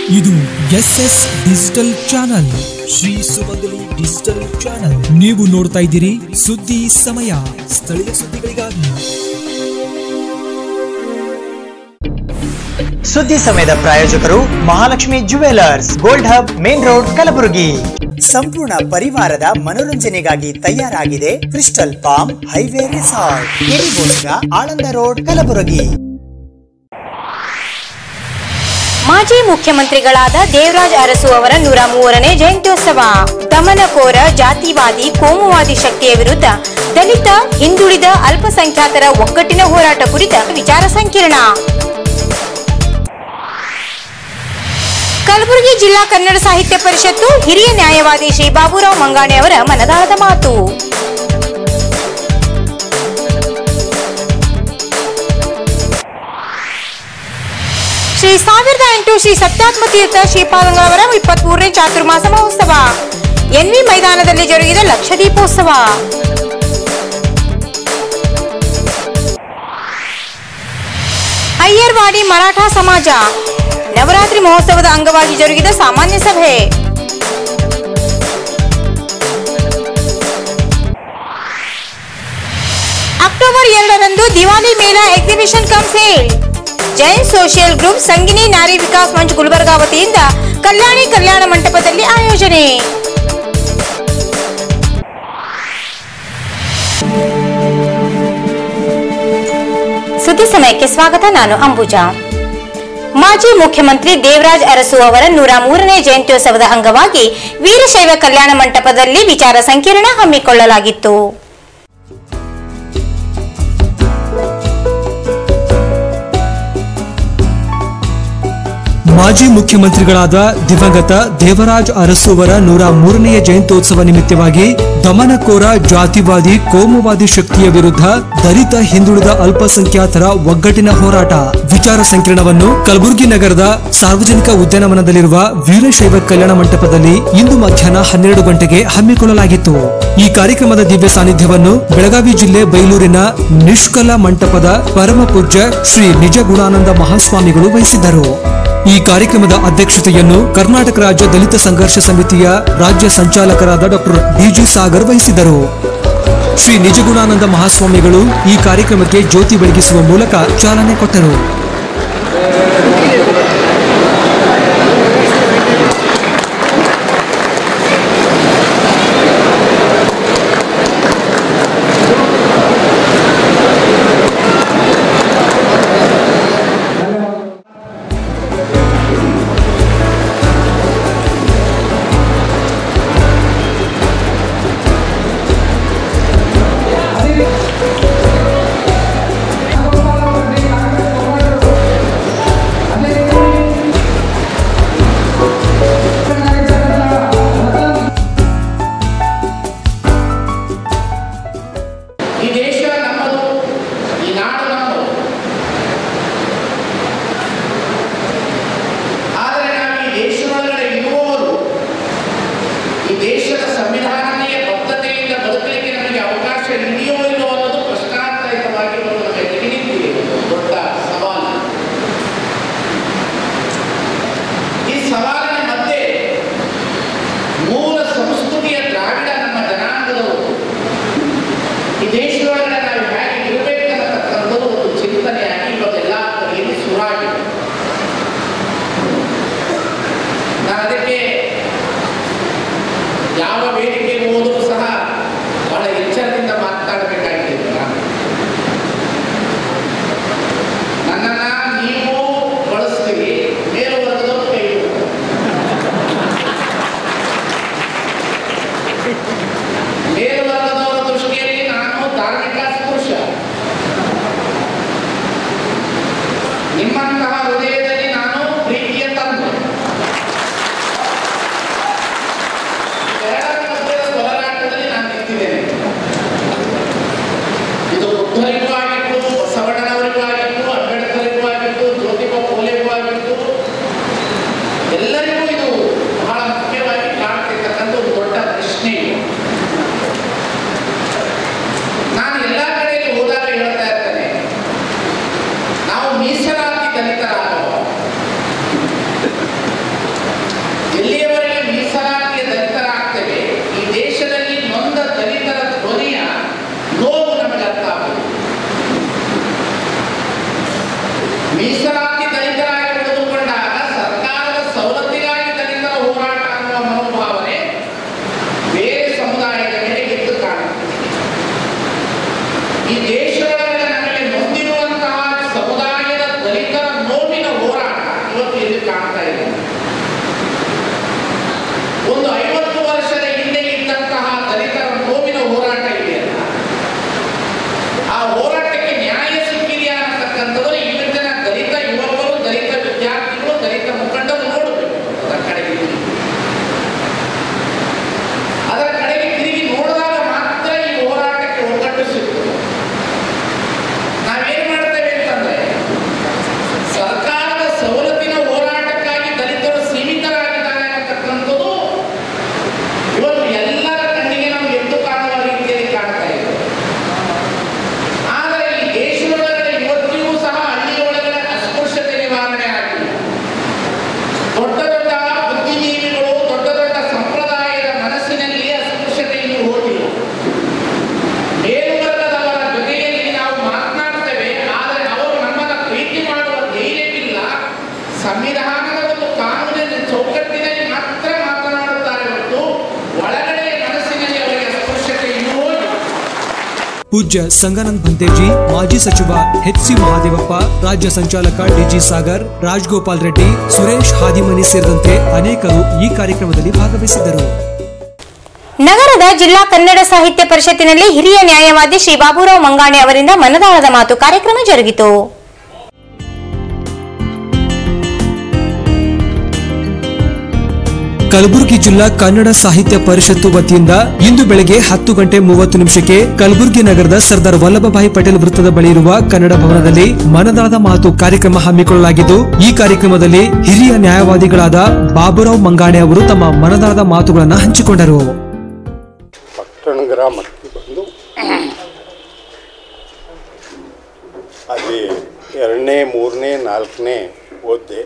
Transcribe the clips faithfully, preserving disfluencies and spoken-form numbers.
ಇದು S S digital channel, Shri Sumangali digital channel. ನೀವು ನೋಡ್ತಾ ಇದ್ದೀರಿ ಸುದ್ದಿ ಸಮಯ, ಸ್ಥಳೀಯ ಸುದ್ದಿಗಳಿಗಾಗಿ. ಸುದ್ದಿ ಸಮಯದ ಪ್ರಾಯೋಜಕರು Mahalakshmi jewellers, gold hub, main road, Kalaburagi. ಸಂಪೂರ್ಣ ಪರಿವಾರದ ಮನೋರಂಜನೆಗಾಗಿ ತಯಾರಾಗಿದೆ ಕ್ರಿಸ್ಟಲ್ ಪಾಮ್ ಹೈವೇ ರೆಸಾರ್ಟ್, ಕೆರಿಗೋಸ್ಗ, ಆಳಂದ ರೋಡ್, ಕಲಬುರಗಿ. ಮಾಜಿ ಮುಖ್ಯಮಂತ್ರಿಗಳಾದ ದೇವರಾಜ್ ಅರಸು ಅವರ ನೂರ ಮೂರನೇ ಜಯಂತ್ಯೋತ್ಸವ. ದಮನಕೋರ ಜಾತಿವಾದಿ ಕೋಮುವಾದಿ ಶಕ್ತಿಯ ವಿರುದ್ಧ ದಲಿತ, ಹಿಂದುಳಿದ, ಅಲ್ಪಸಂಖ್ಯಾತರ ಒಗ್ಗಟ್ಟಿನ ಹೋರಾಟ ಕುರಿತ ವಿಚಾರ ಸಂಕಿರಣ. ಕಲಬುರಗಿ ಜಿಲ್ಲಾ ಕನ್ನಡ ಸಾಹಿತ್ಯ ಪರಿಷತ್ತು ಹಿರಿಯ ನ್ಯಾಯವಾದಿ ಶ್ರೀ ಬಾಬುರಾವ್ ಮಂಗಾಣೆ ಅವರ ಮನದಾಳದ ಮಾತು. ಶ್ರೀ ಸಾವಿರದ ಎಂಟು ಶ್ರೀ ಸತ್ಯಾತ್ಮ ತೀರ್ಥ ಶ್ರೀಪಾದಂಗಳವರ ಇಪ್ಪತ್ತ್ ಮೂರನೇ ಚಾತುರ್ಮಾಸ ಮಹೋತ್ಸವ. ಎನ್ವಿ ಮೈದಾನದಲ್ಲಿ ಜರುಗಿದ ಲಕ್ಷ ದೀಪೋತ್ಸವ. ಅಯ್ಯರ್ವಾಡಿ ಮರಾಠ ಸಮಾಜ ನವರಾತ್ರಿ ಮಹೋತ್ಸವದ ಅಂಗವಾಗಿ ಜರುಗಿದ ಸಾಮಾನ್ಯ ಸಭೆ. ಅಕ್ಟೋಬರ್ ಎರಡರಂದು ದಿವಾಲಿ ಮೇಳ exhibition cum sale. Jain social group Sangini Nari Vikas Munch Gulbarga ವತಿಯಿಂದ ಕಲ್ಯಾಣಿ ಕಲ್ಯಾಣ ಮಂಟಪದಲ್ಲಿ ಆಯೋಜನೆ. ಸುದ್ದಿ ಸಮಯಕ್ಕೆ ಸ್ವಾಗತ. ನಾನು ಅಂಬುಜಾ. ಮಾಜಿ ಮುಖ್ಯಮಂತ್ರಿ ದೇವರಾಜ್ ಅರಸು ಅವರ ನೂರ ಮೂರನೇ ಜಯಂತ್ಯೋತ್ಸವದ ಅಂಗವಾಗಿ ವೀರಶೈವ ಕಲ್ಯಾಣ ಮಂಟಪದಲ್ಲಿ ವಿಚಾರ ಸಂಕಿರಣ ಹಮ್ಮಿಕೊಳ್ಳಲಾಗಿತ್ತು. ಮಾಜಿ ಮುಖ್ಯಮಂತ್ರಿಗಳಾದ ದಿವಂಗತ ದೇವರಾಜ್ ಅರಸು ಅವರ ನೂರ ಮೂರನೆಯ ಜಯಂತ್ಯೋತ್ಸವ ನಿಮಿತ್ತವಾಗಿ ದಮನಕೋರ ಜಾತಿವಾದಿ ಕೋಮುವಾದಿ ಶಕ್ತಿಯ ವಿರುದ್ಧ ದಲಿತ, ಹಿಂದುಳಿದ, ಅಲ್ಪಸಂಖ್ಯಾತರ ಒಗ್ಗಟ್ಟಿನ ಹೋರಾಟ ವಿಚಾರ ಸಂಕಿರಣವನ್ನು ಕಲಬುರಗಿ ನಗರದ ಸಾರ್ವಜನಿಕ ಉದ್ಯಾನವನದಲ್ಲಿರುವ ವೀರಶೈವ ಕಲ್ಯಾಣ ಮಂಟಪದಲ್ಲಿ ಇಂದು ಮಧ್ಯಾಹ್ನ ಹನ್ನೆರಡು ಗಂಟೆಗೆ ಹಮ್ಮಿಕೊಳ್ಳಲಾಗಿತ್ತು. ಈ ಕಾರ್ಯಕ್ರಮದ ದಿವ್ಯ ಸಾನ್ನಿಧ್ಯವನ್ನು ಬೆಳಗಾವಿ ಜಿಲ್ಲೆ ಬೈಲೂರಿನ ನಿಷ್ಕಲ ಮಂಟಪದ ಪರಮ ಪೂಜ್ಯ ಶ್ರೀ ನಿಜ ಗುಣಾನಂದ ಮಹಾಸ್ವಾಮಿಗಳು ವಹಿಸಿದ್ದರು. ಈ ಕಾರ್ಯಕ್ರಮದ ಅಧ್ಯಕ್ಷತೆಯನ್ನು ಕರ್ನಾಟಕ ರಾಜ್ಯ ದಲಿತ ಸಂಘರ್ಷ ಸಮಿತಿಯ ರಾಜ್ಯ ಸಂಚಾಲಕರಾದ ಡಾಕ್ಟರ್ ಡಿಜಿ ಸಾಗರ್ ವಹಿಸಿದರು. ಶ್ರೀ ನಿಜಗುಣಾನಂದ ಮಹಾಸ್ವಾಮಿಗಳು ಈ ಕಾರ್ಯಕ್ರಮಕ್ಕೆ ಜ್ಯೋತಿ ಬೆಳಗಿಸುವ ಮೂಲಕ ಚಾಲನೆ ಕೊಟ್ಟರು. ಸಂವಿಧಾನದ ಒಂದು ಕಾನೂನಿನ ಚೌಕಟ್ಟಿನಲ್ಲಿ ಮಾತ್ರ ಮಾತನಾಡುತ್ತಾರೆ ಹೊರತು ಒಳಗಡೆ ಮನಸ್ಸಿನಲ್ಲಿ ಅವರಿಗೆ ಸ್ಪರ್ಶತೆ ಇಲ್ಲವೋ. ಪೂಜ್ಯ ಸಂಗಾನಂದ್ ಭಂತೇಜಿ, ಮಾಜಿ ಸಚಿವ ಎಚ್ ಸಿ ಮಹಾದೇವಪ್ಪ, ರಾಜ್ಯ ಸಂಚಾಲಕ ಡಿಜಿ ಸಾಗರ್, ರಾಜಗೋಪಾಲ್ ರೆಡ್ಡಿ, ಸುರೇಶ್ ಹಾದಿಮನಿ ಸೇರಿದಂತೆ ಅನೇಕರು ಈ ಕಾರ್ಯಕ್ರಮದಲ್ಲಿ ಭಾಗವಹಿಸಿದ್ದರು. ನಗರದ ಜಿಲ್ಲಾ ಕನ್ನಡ ಸಾಹಿತ್ಯ ಪರಿಷತ್ತಿನಲ್ಲಿ ಹಿರಿಯ ನ್ಯಾಯವಾದಿ ಶ್ರೀ ಬಾಬುರಾವ್ ಮಂಗಾಣೆ ಅವರಿಂದ ಮನದಾಳದ ಮಾತು ಕಾರ್ಯಕ್ರಮ ಜರುಗಿತು. ಕಲಬುರಗಿ ಜಿಲ್ಲಾ ಕನ್ನಡ ಸಾಹಿತ್ಯ ಪರಿಷತ್ತು ವತಿಯಿಂದ ಇಂದು ಬೆಳಗ್ಗೆ ಹತ್ತು ಗಂಟೆ ಮೂವತ್ತು ನಿಮಿಷಕ್ಕೆ ಕಲಬುರಗಿ ನಗರದ ಸರ್ದಾರ್ ವಲ್ಲಭಭಾಯಿ ಪಟೇಲ್ ವೃತ್ತದ ಬಳಿ ಇರುವ ಕನ್ನಡ ಭವನದಲ್ಲಿ ಮನದಾಳದ ಮಾತು ಕಾರ್ಯಕ್ರಮ ಹಮ್ಮಿಕೊಳ್ಳಲಾಗಿದ್ದು, ಈ ಕಾರ್ಯಕ್ರಮದಲ್ಲಿ ಹಿರಿಯ ನ್ಯಾಯವಾದಿಗಳಾದ ಬಾಬುರಾವ್ ಮಂಗಾಣೆ ಅವರು ತಮ್ಮ ಮನದಾಳದ ಮಾತುಗಳನ್ನು ಹಂಚಿಕೊಂಡರು. ಪಟ್ಟಣ ಗ್ರಾಮಕ್ಕೆ ಬಂದು ಅಲ್ಲಿ ಎರಡನೇ ಮೂರನೇ ನಾಲ್ಕನೇ ಓದ್ದೆ.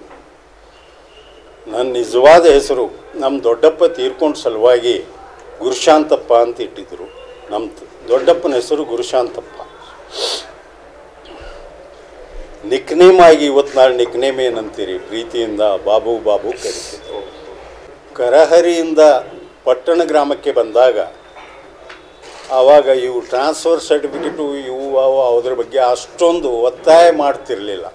ನನ್ನ ನಿಜವಾದ ಹೆಸರು ನಮ್ಮ ದೊಡ್ಡಪ್ಪ ತೀರ್ಕೊಂಡ ಸಲುವಾಗಿ ಗುರುಶಾಂತಪ್ಪ ಅಂತ ಇಟ್ಟಿದ್ರು. ನಮ್ಮ ದೊಡ್ಡಪ್ಪನ ಹೆಸರು ಗುರುಶಾಂತಪ್ಪ. ನಿಕ್ನೇಮ್ ಆಗಿ ಇವತ್ತು ನಾಳೆ ನಿಕ್ನೇಮ್ ಏನಂತೀರಿ ಪ್ರೀತಿಯಿಂದ ಬಾಬು ಬಾಬು ಕರೀತಿದ್ರು. ಕರಹರಿಯಿಂದ ಪಟ್ಟಣ ಗ್ರಾಮಕ್ಕೆ ಬಂದಾಗ ಆವಾಗ ಇವು ಟ್ರಾನ್ಸ್ಫರ್ ಸರ್ಟಿಫಿಕೇಟು ಇವು ಅವು ಅದ್ರ ಬಗ್ಗೆ ಅಷ್ಟೊಂದು ಒತ್ತಾಯ ಮಾಡ್ತಿರಲಿಲ್ಲ.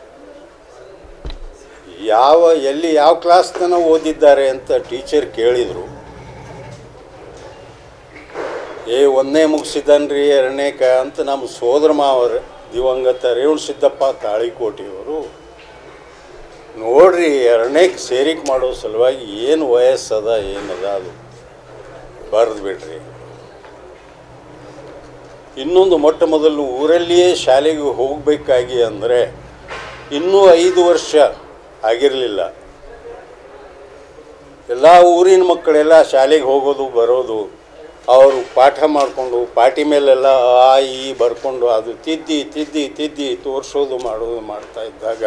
ಯಾವ ಎಲ್ಲಿ ಯಾವ ಕ್ಲಾಸ್ ತನಕ ಓದಿದ್ದಾರೆ ಅಂತ ಟೀಚರ್ ಕೇಳಿದರು. ಏ ಒಂದನೇ ಮುಗಿಸಿದನ್ರಿ ಎರಡನೇ ಕ ಅಂತ ನಮ್ಮ ಸೋದರ ಮಾವರು ದಿವಂಗತ ರೇವಣ ಸಿದ್ದಪ್ಪ ತಾಳಿಕೋಟಿಯವರು ನೋಡ್ರಿ ಎರಡನೇ ಸೇರಿಕೆ ಮಾಡೋ ಸಲುವಾಗಿ ಏನು ವಯಸ್ಸದ ಏನದ ಅದು ಬರೆದು ಬಿಡ್ರಿ. ಇನ್ನೊಂದು ಮೊಟ್ಟ ಮೊದಲು ಊರಲ್ಲಿಯೇ ಶಾಲೆಗೆ ಹೋಗಬೇಕಾಗಿ ಅಂದರೆ ಇನ್ನೂ ಐದು ವರ್ಷ ಆಗಿರಲಿಲ್ಲ. ಎಲ್ಲ ಊರಿನ ಮಕ್ಕಳೆಲ್ಲ ಶಾಲೆಗೆ ಹೋಗೋದು ಬರೋದು, ಅವರು ಪಾಠ ಮಾಡಿಕೊಂಡು ಪಾಟಿ ಮೇಲೆಲ್ಲ ಆ ಈ ಬರ್ಕೊಂಡು ಅದು ತಿದ್ದಿ ತಿದ್ದಿ ತಿದ್ದಿ ತೋರಿಸೋದು ಮಾಡೋದು ಮಾಡ್ತಾ ಇದ್ದಾಗ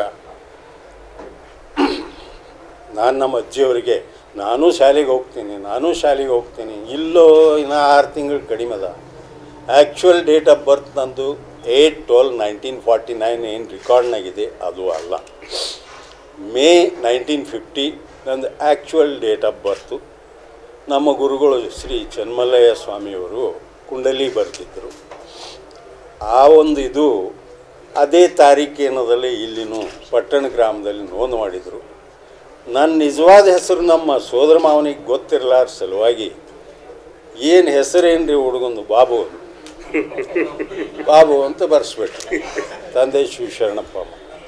ನಾನು ನಮ್ಮ ಅಜ್ಜಿಯವರಿಗೆ ನಾನು ಶಾಲೆಗೆ ಹೋಗ್ತೀನಿ ನಾನು ಶಾಲೆಗೆ ಹೋಗ್ತೀನಿ ಇಲ್ಲೋ ಇನ್ನೂ ಆರು ತಿಂಗಳು ಕಡಿಮೆ ಅದ. ಆ್ಯಕ್ಚುಯಲ್ ಡೇಟ್ ಆಫ್ ಬರ್ತ್ ನಂದು eight twelve nineteen forty nine ಏನು ರೆಕಾರ್ಡ್ನಾಗಿದೆ ಅದು ಅಲ್ಲ. ಮೇ ನೈನ್ಟೀನ್ ಫಿಫ್ಟಿ ನಂದು ಆ್ಯಕ್ಚುಯಲ್ ಡೇಟ್ ಆಫ್ ಬರ್ತು. ನಮ್ಮ ಗುರುಗಳು ಶ್ರೀ ಚನ್ಮಲ್ಲಯ್ಯ ಸ್ವಾಮಿಯವರು ಕುಂಡಲಿ ಬರ್ತಿದ್ದರು. ಆ ಒಂದು ಇದು ಅದೇ ತಾರೀಕೇನದಲ್ಲಿ ಇಲ್ಲಿನೂ ಪಟ್ಟಣ ಗ್ರಾಮದಲ್ಲಿ ನೋಂದು ಮಾಡಿದರು. ನನ್ನ ನಿಜವಾದ ಹೆಸರು ನಮ್ಮ ಸೋದರ ಮಾವನಿಗೆ ಗೊತ್ತಿರಲಾರ ಸಲುವಾಗಿ ಏನು ಹೆಸರೇನು ರೀ ಹುಡುಗಂದು ಬಾಬು ಬಾಬು ಅಂತ ಬರೆಸ್ಬಿಟ್ರು. ತಂದೆ ಶಿವಶರಣಪ್ಪ.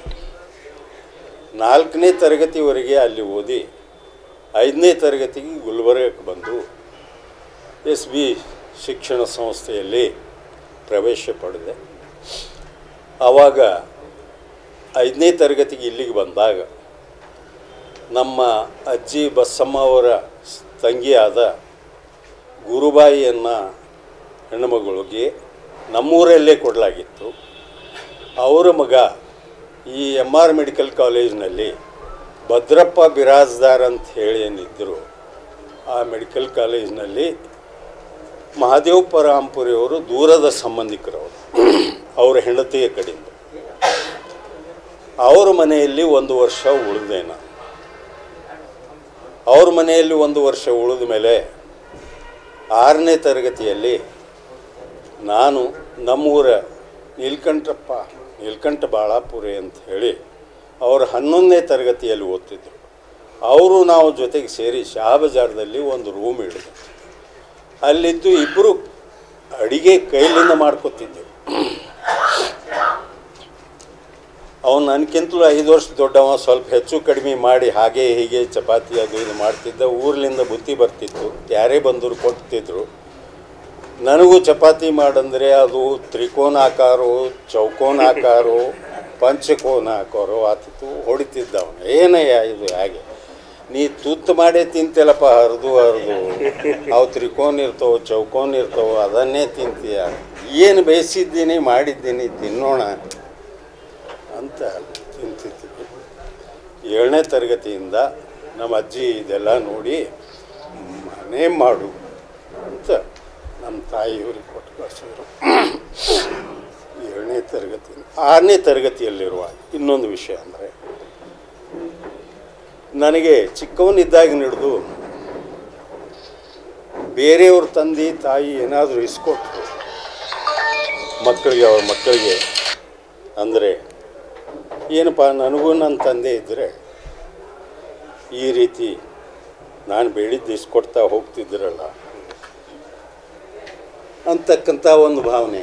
ನಾಲ್ಕನೇ ತರಗತಿವರೆಗೆ ಅಲ್ಲಿ ಓದಿ ಐದನೇ ತರಗತಿಗೆ ಗುಲ್ಬರ್ಗಕ್ಕೆ ಬಂದು ಎಸ್ ಬಿ ಶಿಕ್ಷಣ ಸಂಸ್ಥೆಯಲ್ಲಿ ಪ್ರವೇಶ ಪಡೆದೆ. ಆವಾಗ ಐದನೇ ತರಗತಿಗೆ ಇಲ್ಲಿಗೆ ಬಂದಾಗ ನಮ್ಮ ಅಜ್ಜಿ ಬಸಮ್ಮ ಅವರ ತಂಗಿಯಾದ ಗುರುಬಾಯಿಯನ್ನು ಹೆಣ್ಣುಮಗಳಿಗೆ ನಮ್ಮೂರಲ್ಲೇ ಕೊಡಲಾಗಿತ್ತು. ಅವರ ಮಗ ಈ ಎಮ್ ಆರ್ ಮೆಡಿಕಲ್ ಕಾಲೇಜಿನಲ್ಲಿ ಭದ್ರಪ್ಪ ಬಿರಾಜ್ದಾರ್ ಅಂತ ಹೇಳಿ ಏನಿದ್ದರು, ಆ ಮೆಡಿಕಲ್ ಕಾಲೇಜಿನಲ್ಲಿ ಮಹಾದೇವಪ್ಪ ರಾಂಪುರಿಯವರು ದೂರದ ಸಂಬಂಧಿಕರವರು, ಅವರ ಹೆಂಡತಿಯ ಕಡೆಯಿಂದ. ಅವ್ರ ಮನೆಯಲ್ಲಿ ಒಂದು ವರ್ಷ ಉಳಿದೆ ನಾನು. ಅವ್ರ ಮನೆಯಲ್ಲಿ ಒಂದು ವರ್ಷ ಉಳಿದ ಮೇಲೆ ಆರನೇ ತರಗತಿಯಲ್ಲಿ ನಾನು ನಮ್ಮೂರ ನೀಲ್ಕಂಠಪ್ಪ ನೀಲ್ಕಂಠ ಬಾಳಾಪುರಿ ಅಂತ ಹೇಳಿ ಅವರು ಹನ್ನೊಂದನೇ ತರಗತಿಯಲ್ಲಿ ಓದ್ತಿದ್ದರು. ಅವರು ನಾವು ಜೊತೆಗೆ ಸೇರಿ ಶಹಾಬಜಾರದಲ್ಲಿ ಒಂದು ರೂಮ್ ಹಿಡಿದು ಅಲ್ಲಿದ್ದು ಇಬ್ಬರು ಅಡಿಗೆ ಕೈಲಿಂದ ಮಾಡ್ಕೊತಿದ್ದೆವು. ಅವನು ನನಗಿಂತಲೂ ಐದು ವರ್ಷ ದೊಡ್ಡವ, ಸ್ವಲ್ಪ ಹೆಚ್ಚು ಕಡಿಮೆ ಮಾಡಿ ಹಾಗೆ ಹೀಗೆ ಚಪಾತಿ ಅದು ಇದು ಮಾಡ್ತಿದ್ದ. ಊರ್ಲಿಂದ ಬುತ್ತಿ ಬರ್ತಿತ್ತು, ಯಾರೇ ಬಂದರು ಕೊಡ್ತಿದ್ರು. ನನಗೂ ಚಪಾತಿ ಮಾಡಂದರೆ ಅದು ತ್ರಿಕೋನಾಕಾರೋ ಚೌಕೋನಾಕಾರೋ ಪಂಚಕೋನಾಕಾರೋ ಆತಿತ್ತು. ಹೊಡಿತಿದ್ದ ಅವನು, ಏನಯ್ಯ ಇದು ಹಾಗೆ ನೀ ತುತ್ತು ಮಾಡೇ ತಿಂತಲ್ಲಪ್ಪ, ಹರಿದು ಹರಿದು ಅವು ತ್ರಿಕೋನ ಇರ್ತಾವೆ ಚೌಕೋನ ಇರ್ತಾವೆ ಅದನ್ನೇ ತಿಂತೀಯ, ಏನು ಬೇಯಿಸಿದ್ದೀನಿ ಮಾಡಿದ್ದೀನಿ ತಿನ್ನೋಣ ಅಂತ ತಿಂತಿದ್ವಿ. ಏಳನೇ ತರಗತಿಯಿಂದ ನಮ್ಮ ಅಜ್ಜಿ ಇದೆಲ್ಲ ನೋಡಿ ಮನೆ ಮಾಡು ಅಂತ ನಮ್ಮ ತಾಯಿಯವ್ರಿಗೆ ಕೊಟ್ಟು ಕಳಿಸಿದ್ರು. ಏಳನೇ ತರಗತಿ ಆರನೇ ತರಗತಿಯಲ್ಲಿರುವ ಇನ್ನೊಂದು ವಿಷಯ ಅಂದರೆ ನನಗೆ ಚಿಕ್ಕವನಿದ್ದಾಗ ಹಿಡಿದು ಬೇರೆಯವ್ರ ತಂದೆ ತಾಯಿ ಏನಾದರೂ ಇಸ್ಕೊಟ್ರು ಮಕ್ಕಳಿಗೆ, ಅವ್ರ ಮಕ್ಕಳಿಗೆ ಅಂದರೆ ಏನಪ್ಪ ನನಗೂ ನನ್ನ ತಂದೆ ಇದ್ದರೆ ಈ ರೀತಿ ನಾನು ಬೆಳಿದ್ದು ಇಸ್ಕೊಡ್ತಾ ಹೋಗ್ತಿದ್ರಲ್ಲ ಅಂತಕ್ಕಂಥ ಒಂದು ಭಾವನೆ.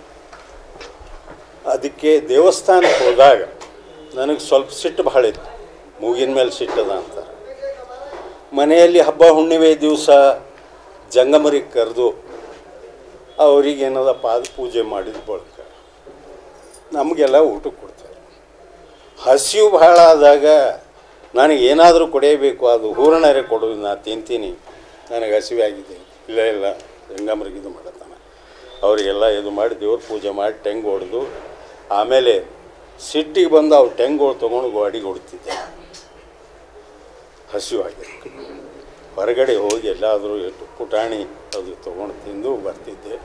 ಅದಕ್ಕೆ ದೇವಸ್ಥಾನಕ್ಕೆ ಹೋದಾಗ ನನಗೆ ಸ್ವಲ್ಪ ಸಿಟ್ಟು ಭಾಳ ಇತ್ತು. ಮೂಗಿನ ಮೇಲೆ ಸಿಟ್ಟದ ಅಂತ ಮನೆಯಲ್ಲಿ ಹಬ್ಬ ಹುಣ್ಣಿಮೆ ದಿವಸ ಜಂಗಮರಿಗೆ ಕರೆದು ಅವರಿಗೇನದ ಪಾದ ಪೂಜೆ ಮಾಡಿದ ಬಳಿಕ ನಮಗೆಲ್ಲ ಊಟಕ್ಕೆ ಕೊಡ್ತಾರೆ. ಹಸಿವು ಭಾಳ ಆದಾಗ ನನಗೇನಾದರೂ ಕೊಡೇಬೇಕು, ಅದು ಹೂರಣರೇ ಕೊಡೋದು, ನಾ ತಿಂತೀನಿ, ನನಗೆ ಹಸಿವೆ ಆಗಿದೆ, ಇಲ್ಲ ಇಲ್ಲ ಜಂಗಮರಿಗೆ ಇದು ಮಾಡತ್ತಾನೆ. ಅವರಿಗೆಲ್ಲ ಇದು ಮಾಡಿ ದೇವ್ರ ಪೂಜೆ ಮಾಡಿ ಟೆಂಗ್ ಹೊಡೆದು ಆಮೇಲೆ ಸಿಟ್ಟಿಗೆ ಬಂದು ಅವ್ರು ಟೆಂಗ್ಗಳು ತೊಗೊಂಡು ಗಾಡಿಗೆ ಹೊಡ್ತಿದ್ದೆ. ಹಸಿವಾಗಿ ಹೊರಗಡೆ ಹೋಗಿ ಎಲ್ಲಾದರೂ ಎಷ್ಟು ಪುಟಾಣಿ ಅದು ತೊಗೊಂಡು ತಿಂದು ಬರ್ತಿದ್ದೆ.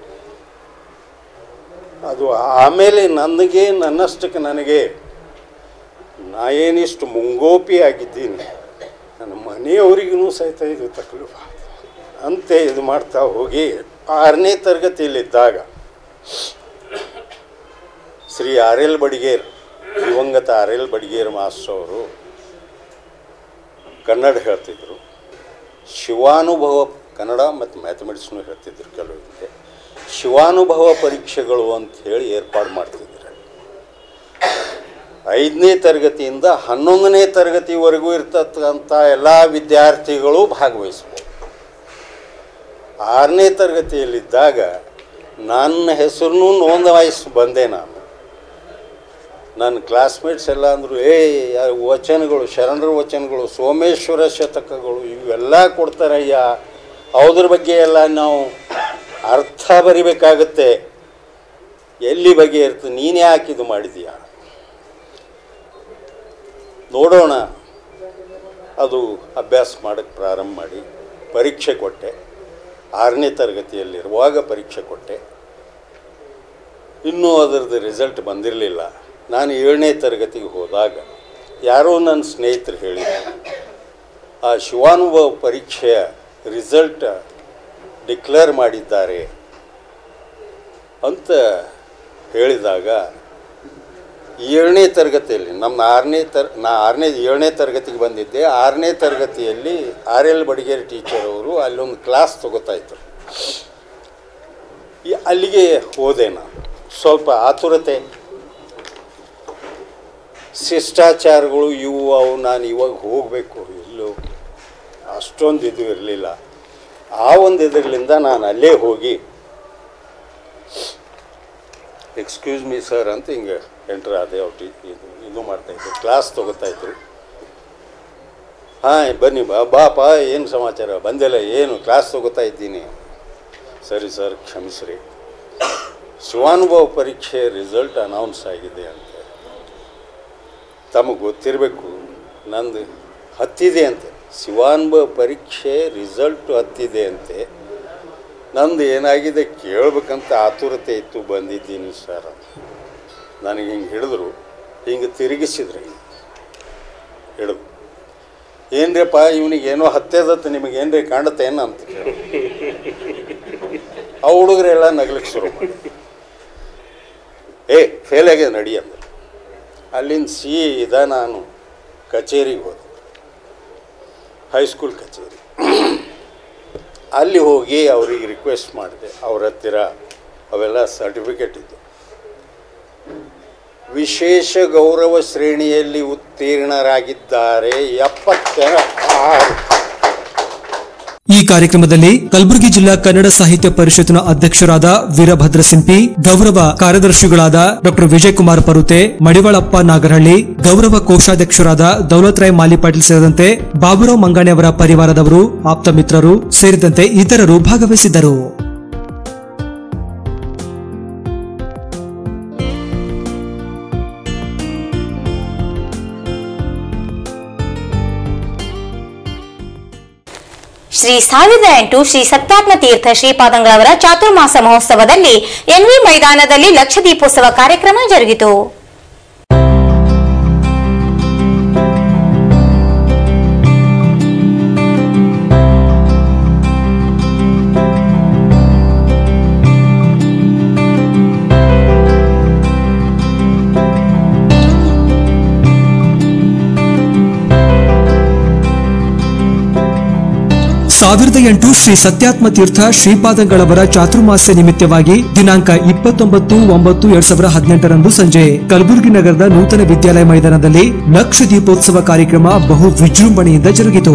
ಅದು ಆಮೇಲೆ ನನಗೆ ನನ್ನಷ್ಟಕ್ಕೆ ನನಗೆ ನಾ ಏನಿಷ್ಟು ಮುಂಗೋಪಿ ಆಗಿದ್ದೀನಿ, ನನ್ನ ಮನೆಯವರಿಗೂ ಸಹಿತ ಇದು ತಕ್ಲೀಫ ಅಂತೆ ಇದು ಮಾಡ್ತಾ ಹೋಗಿ ಆರನೇ ತರಗತಿಯಲ್ಲಿದ್ದಾಗ ಶ್ರೀ ಆರ್ ಎಲ್ ಬಡಿಗೇರ್, ದಿವಂಗತ ಆರ್ ಎಲ್ ಬಡಿಗೇರ್ ಮಾಸ್ಟರ್ ಅವರು ಕನ್ನಡ ಹೇಳ್ತಿದ್ರು, ಶಿವಾನುಭವ ಕನ್ನಡ ಮತ್ತು ಮ್ಯಾಥಮೆಟಿಕ್ಸ್ನು ಹೇಳ್ತಿದ್ರು. ಕೆಲವರಿಗೆ ಶಿವಾನುಭವ ಪರೀಕ್ಷೆಗಳು ಅಂಥೇಳಿ ಏರ್ಪಾಡು ಮಾಡ್ತಿದ್ರು. ಐದನೇ ತರಗತಿಯಿಂದ ಹನ್ನೊಂದನೇ ತರಗತಿವರೆಗೂ ಇರ್ತಕ್ಕಂಥ ಎಲ್ಲ ವಿದ್ಯಾರ್ಥಿಗಳು ಭಾಗವಹಿಸ್ಬೋದು. ಆರನೇ ತರಗತಿಯಲ್ಲಿದ್ದಾಗ ನನ್ನ ಹೆಸರನ್ನೂ ನೋಂದಾಯಿಸಿ ಬಂದೆ. ನಾನು ನನ್ನ ಕ್ಲಾಸ್ಮೇಟ್ಸ್ ಎಲ್ಲ ಅಂದರು, ಏ ವಚನಗಳು, ಶರಣರ ವಚನಗಳು, ಸೋಮೇಶ್ವರ ಶತಕಗಳು ಇವೆಲ್ಲ ಕೊಡ್ತಾರಯ್ಯ, ಅವ್ರ ಬಗ್ಗೆ ಎಲ್ಲ ನಾವು ಅರ್ಥ ಬರಿಬೇಕಾಗತ್ತೆ, ಎಲ್ಲಿ ಬಗ್ಗೆ ಇರ್ತದೆ, ನೀನೇ ಹಾಕಿದು ಮಾಡಿದೀಯ, ನೋಡೋಣ. ಅದು ಅಭ್ಯಾಸ ಮಾಡೋಕ್ಕೆ ಪ್ರಾರಂಭ ಮಾಡಿ ಪರೀಕ್ಷೆ ಕೊಟ್ಟೆ. ಆರನೇ ತರಗತಿಯಲ್ಲಿರುವಾಗ ಪರೀಕ್ಷೆ ಕೊಟ್ಟೆ. ಇನ್ನೂ ಅದರದ್ದು ರಿಸಲ್ಟ್ ಬಂದಿರಲಿಲ್ಲ. ನಾನು ಏಳನೇ ತರಗತಿಗೆ ಹೋದಾಗ ಯಾರೋ ನನ್ನ ಸ್ನೇಹಿತರು ಹೇಳಿದರು, ಆ ಶಿವಾನುಭವ ಪರೀಕ್ಷೆಯ ರಿಸಲ್ಟ್ ಡಿಕ್ಲೇರ್ ಮಾಡಿದ್ದಾರೆ ಅಂತ ಹೇಳಿದಾಗ ಏಳನೇ ತರಗತಿಯಲ್ಲಿ ನಮ್ಮ ಆರನೇ ತರ ನಾ ಆರನೇ ಏಳನೇ ತರಗತಿಗೆ ಬಂದಿದ್ದೆ. ಆರನೇ ತರಗತಿಯಲ್ಲಿ ಆರ್ ಎಲ್ ಬಡಿಗೇರ್ ಟೀಚರ್ ಅವರು ಅಲ್ಲೊಂದು ಕ್ಲಾಸ್ ತೊಗೋತಾಯಿದ್ರು. ಅಲ್ಲಿಗೆ ಹೋದೆ. ನಾನು ಸ್ವಲ್ಪ ಆತುರತೆ, ಶಿಷ್ಟಾಚಾರಗಳು ಇವು ಅವು ನಾನು ಇವಾಗ ಹೋಗಬೇಕು ಇಲ್ಲೋ ಅಷ್ಟೊಂದು ಇದು ಇರಲಿಲ್ಲ. ಆ ಒಂದು ಇದರಿಂದ ನಾನು ಅಲ್ಲೇ ಹೋಗಿ ಎಕ್ಸ್ಕ್ಯೂಸ್ ಮೀ ಸರ್ ಅಂತ ಹಿಂಗೆ ಎಂಟ್ರ್ ಆದೆ. ಅವ್ರು ಇದು ಇದು ಮಾಡ್ತಾಯಿದ್ರು, ಕ್ಲಾಸ್ ತೊಗೋತಾಯಿದ್ರು. ಹಾಂ ಬನ್ನಿ ಬಾ ಬಾಪ, ಏನು ಸಮಾಚಾರ, ಬಂದಿಲ್ಲ, ಏನು ಕ್ಲಾಸ್ ತೊಗೋತಾ ಇದ್ದೀನಿ. ಸರಿ ಸರ್ ಕ್ಷಮಿಸ್ರಿ, ಶಿವಾನುಭವ ಪರೀಕ್ಷೆ ರಿಸಲ್ಟ್ ಅನೌನ್ಸ್ ಆಗಿದೆ ಅಂತ. ತಮಗೆ ಗೊತ್ತಿರಬೇಕು, ನಂದು ಹತ್ತಿದೆ ಅಂತೆ, ಶಿವಾನುಭವ ಪರೀಕ್ಷೆ ರಿಸಲ್ಟು ಹತ್ತಿದೆ ಅಂತೆ. ನಂದು ಏನಾಗಿದೆ ಕೇಳಬೇಕಂತ ಆತುರತೆ ಇತ್ತು, ಬಂದಿದ್ದೀನಿ ಸರ್ ಅಂತ. ನನಗೆ ಹಿಂಗೆ ಹಿಡಿದ್ರು, ಹಿಂಗೆ ತಿರುಗಿಸಿದ್ರೆ ಹಿಡಿದು, ಏನ್ರಪ್ಪ ಇವನಿಗೆ ಏನೋ ಹತ್ತದತ್ತು, ನಿಮಗೆ ಏನ್ರಿ ಕಾಣುತ್ತೆ ಏನೋ ಅಂತ ಕೇಳಿ ಆ ಹುಡುಗರೆಲ್ಲ ನಗ್ಲಿಕ್ಕೆ ಶುರು ಮಾಡಿ, ಏ ಫೇಲ್ ಆಗಿದೆ ನಡಿ ಅಂದ್ರೆ. ಅಲ್ಲಿಂದ ಸೀದಾ ನಾನು ಕಚೇರಿಗೆ ಹೋದೆ, ಹೈಸ್ಕೂಲ್ ಕಚೇರಿ. ಅಲ್ಲಿ ಹೋಗಿ ಅವ್ರಿಗೆ ರಿಕ್ವೆಸ್ಟ್ ಮಾಡಿದೆ, ಅವ್ರ ಹತ್ತಿರ ಅವೆಲ್ಲ ಸರ್ಟಿಫಿಕೇಟ್ ಇದ್ದು. ವಿಶೇಷ ಗೌರವ ಶ್ರೇಣಿಯಲ್ಲಿ ಉತ್ತೀರ್ಣರಾಗಿದ್ದಾರೆ ಎಪ್ಪತ್ತರ ಆರು. ಈ ಕಾರ್ಯಕ್ರಮದಲ್ಲಿ ಕಲಬುರಗಿ ಜಿಲ್ಲಾ ಕನ್ನಡ ಸಾಹಿತ್ಯ ಪರಿಷತ್ನ ಅಧ್ಯಕ್ಷರಾದ ವೀರಭದ್ರ ಸಿಂಪಿ, ಗೌರವ ಕಾರ್ಯದರ್ಶಿಗಳಾದ ಡಾಕ್ಟರ್ ವಿಜಯಕುಮಾರ್ ಪರುತೆ, ಮಡಿವಾಳಪ್ಪ ನಾಗರಹಳ್ಳಿ, ಗೌರವ ಕೋಶಾಧ್ಯಕ್ಷರಾದ ದೌಲತ್ ರಾಯ್ ಮಾಲಿ ಪಾಟೀಲ್ ಸೇರಿದಂತೆ ಬಾಬುರಾವ್ ಮಂಗಾಣೆ ಅವರ ಪರಿವಾರದವರು, ಆಪ್ತ ಮಿತ್ರರು ಸೇರಿದಂತೆ ಇತರರು ಭಾಗವಹಿಸಿದ್ದರು. ಶ್ರೀ ಸಾವಿರದ ಎಂಟು ಶ್ರೀ ಸತ್ಯಾತ್ಮ ತೀರ್ಥ ಶ್ರೀಪಾದಂಗಳವರ ಚಾತುರ್ಮಾಸ ಮಹೋತ್ಸವದಲ್ಲಿ ಎನ್ವಿ ಮೈದಾನದಲ್ಲಿ ಲಕ್ಷದೀಪೋತ್ಸವ ಕಾರ್ಯಕ್ರಮ ಜರುಗಿತು. ಸಾವಿರದ ಎಂಟು ಶ್ರೀ ಸತ್ಯಾತ್ಮ ತೀರ್ಥ ಶ್ರೀಪಾದಂಗಳವರ ಚಾತುರ್ಮಾಸ್ಯ ನಿಮಿತ್ತವಾಗಿ ದಿನಾಂಕ ಇಪ್ಪತ್ತೊಂಬತ್ತು ಒಂಬತ್ತು ಎರಡ್ ಸಾವಿರದ ಹದಿನೆಂಟರಂದು ಸಂಜೆ ಕಲಬುರಗಿ ನಗರದ ನೂತನ ವಿದ್ಯಾಲಯ ಮೈದಾನದಲ್ಲಿ ಲಕ್ಷ ದೀಪೋತ್ಸವ ಕಾರ್ಯಕ್ರಮ ಬಹು ವಿಜೃಂಭಣೆಯಿಂದ ಜರುಗಿತು.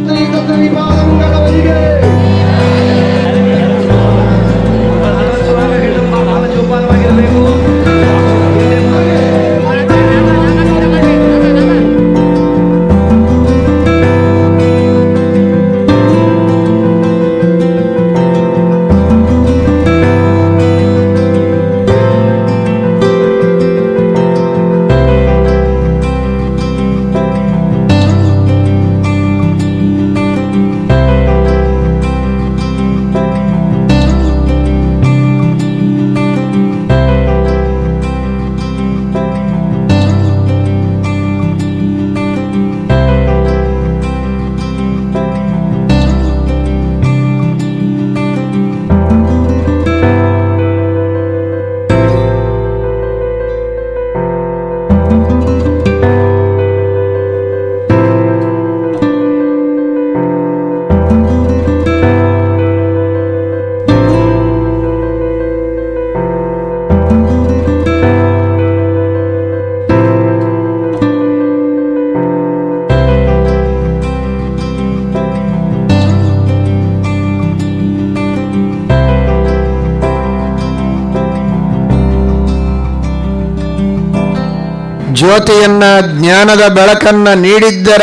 ಜ್ಯೋತಿಯನ್ನ ಜ್ಞಾನದ ಬೆಳಕನ್ನು ನೀಡಿದ್ದರ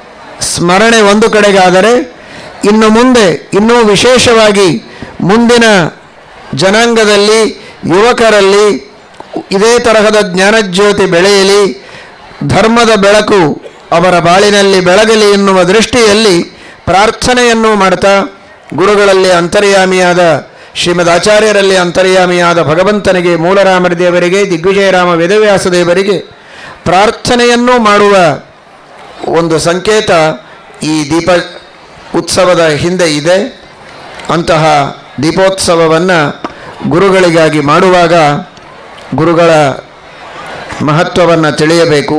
ಸ್ಮರಣೆ ಒಂದು ಕಡೆಗಾದರೆ, ಇನ್ನು ಮುಂದೆ ಇನ್ನೂ ವಿಶೇಷವಾಗಿ ಮುಂದಿನ ಜನಾಂಗದಲ್ಲಿ ಯುವಕರಲ್ಲಿ ಇದೇ ತರಹದ ಜ್ಞಾನಜ್ಯೋತಿ ಬೆಳೆಯಲಿ, ಧರ್ಮದ ಬೆಳಕು ಅವರ ಬಾಳಿನಲ್ಲಿ ಬೆಳಗಲಿ ಎನ್ನುವ ದೃಷ್ಟಿಯಲ್ಲಿ ಪ್ರಾರ್ಥನೆಯನ್ನು ಮಾಡ್ತಾ ಗುರುಗಳಲ್ಲಿ ಅಂತರ್ಯಾಮಿಯಾದ ಶ್ರೀಮದ್ ಆಚಾರ್ಯರಲ್ಲಿ ಅಂತರ್ಯಾಮಿಯಾದ ಭಗವಂತನಿಗೆ, ಮೂಲರಾಮದೇವರಿಗೆ, ದಿಗ್ವಿಜಯರಾಮ ವೇದವ್ಯಾಸ ದೇವರಿಗೆ ಪ್ರಾರ್ಥನೆಯನ್ನು ಮಾಡುವ ಒಂದು ಸಂಕೇತ ಈ ದೀಪ ಉತ್ಸವದ ಹಿಂದೆ ಇದೆ. ಅಂತಹ ದೀಪೋತ್ಸವವನ್ನು ಗುರುಗಳಿಗಾಗಿ ಮಾಡುವಾಗ ಗುರುಗಳ ಮಹತ್ವವನ್ನು ತಿಳಿಯಬೇಕು.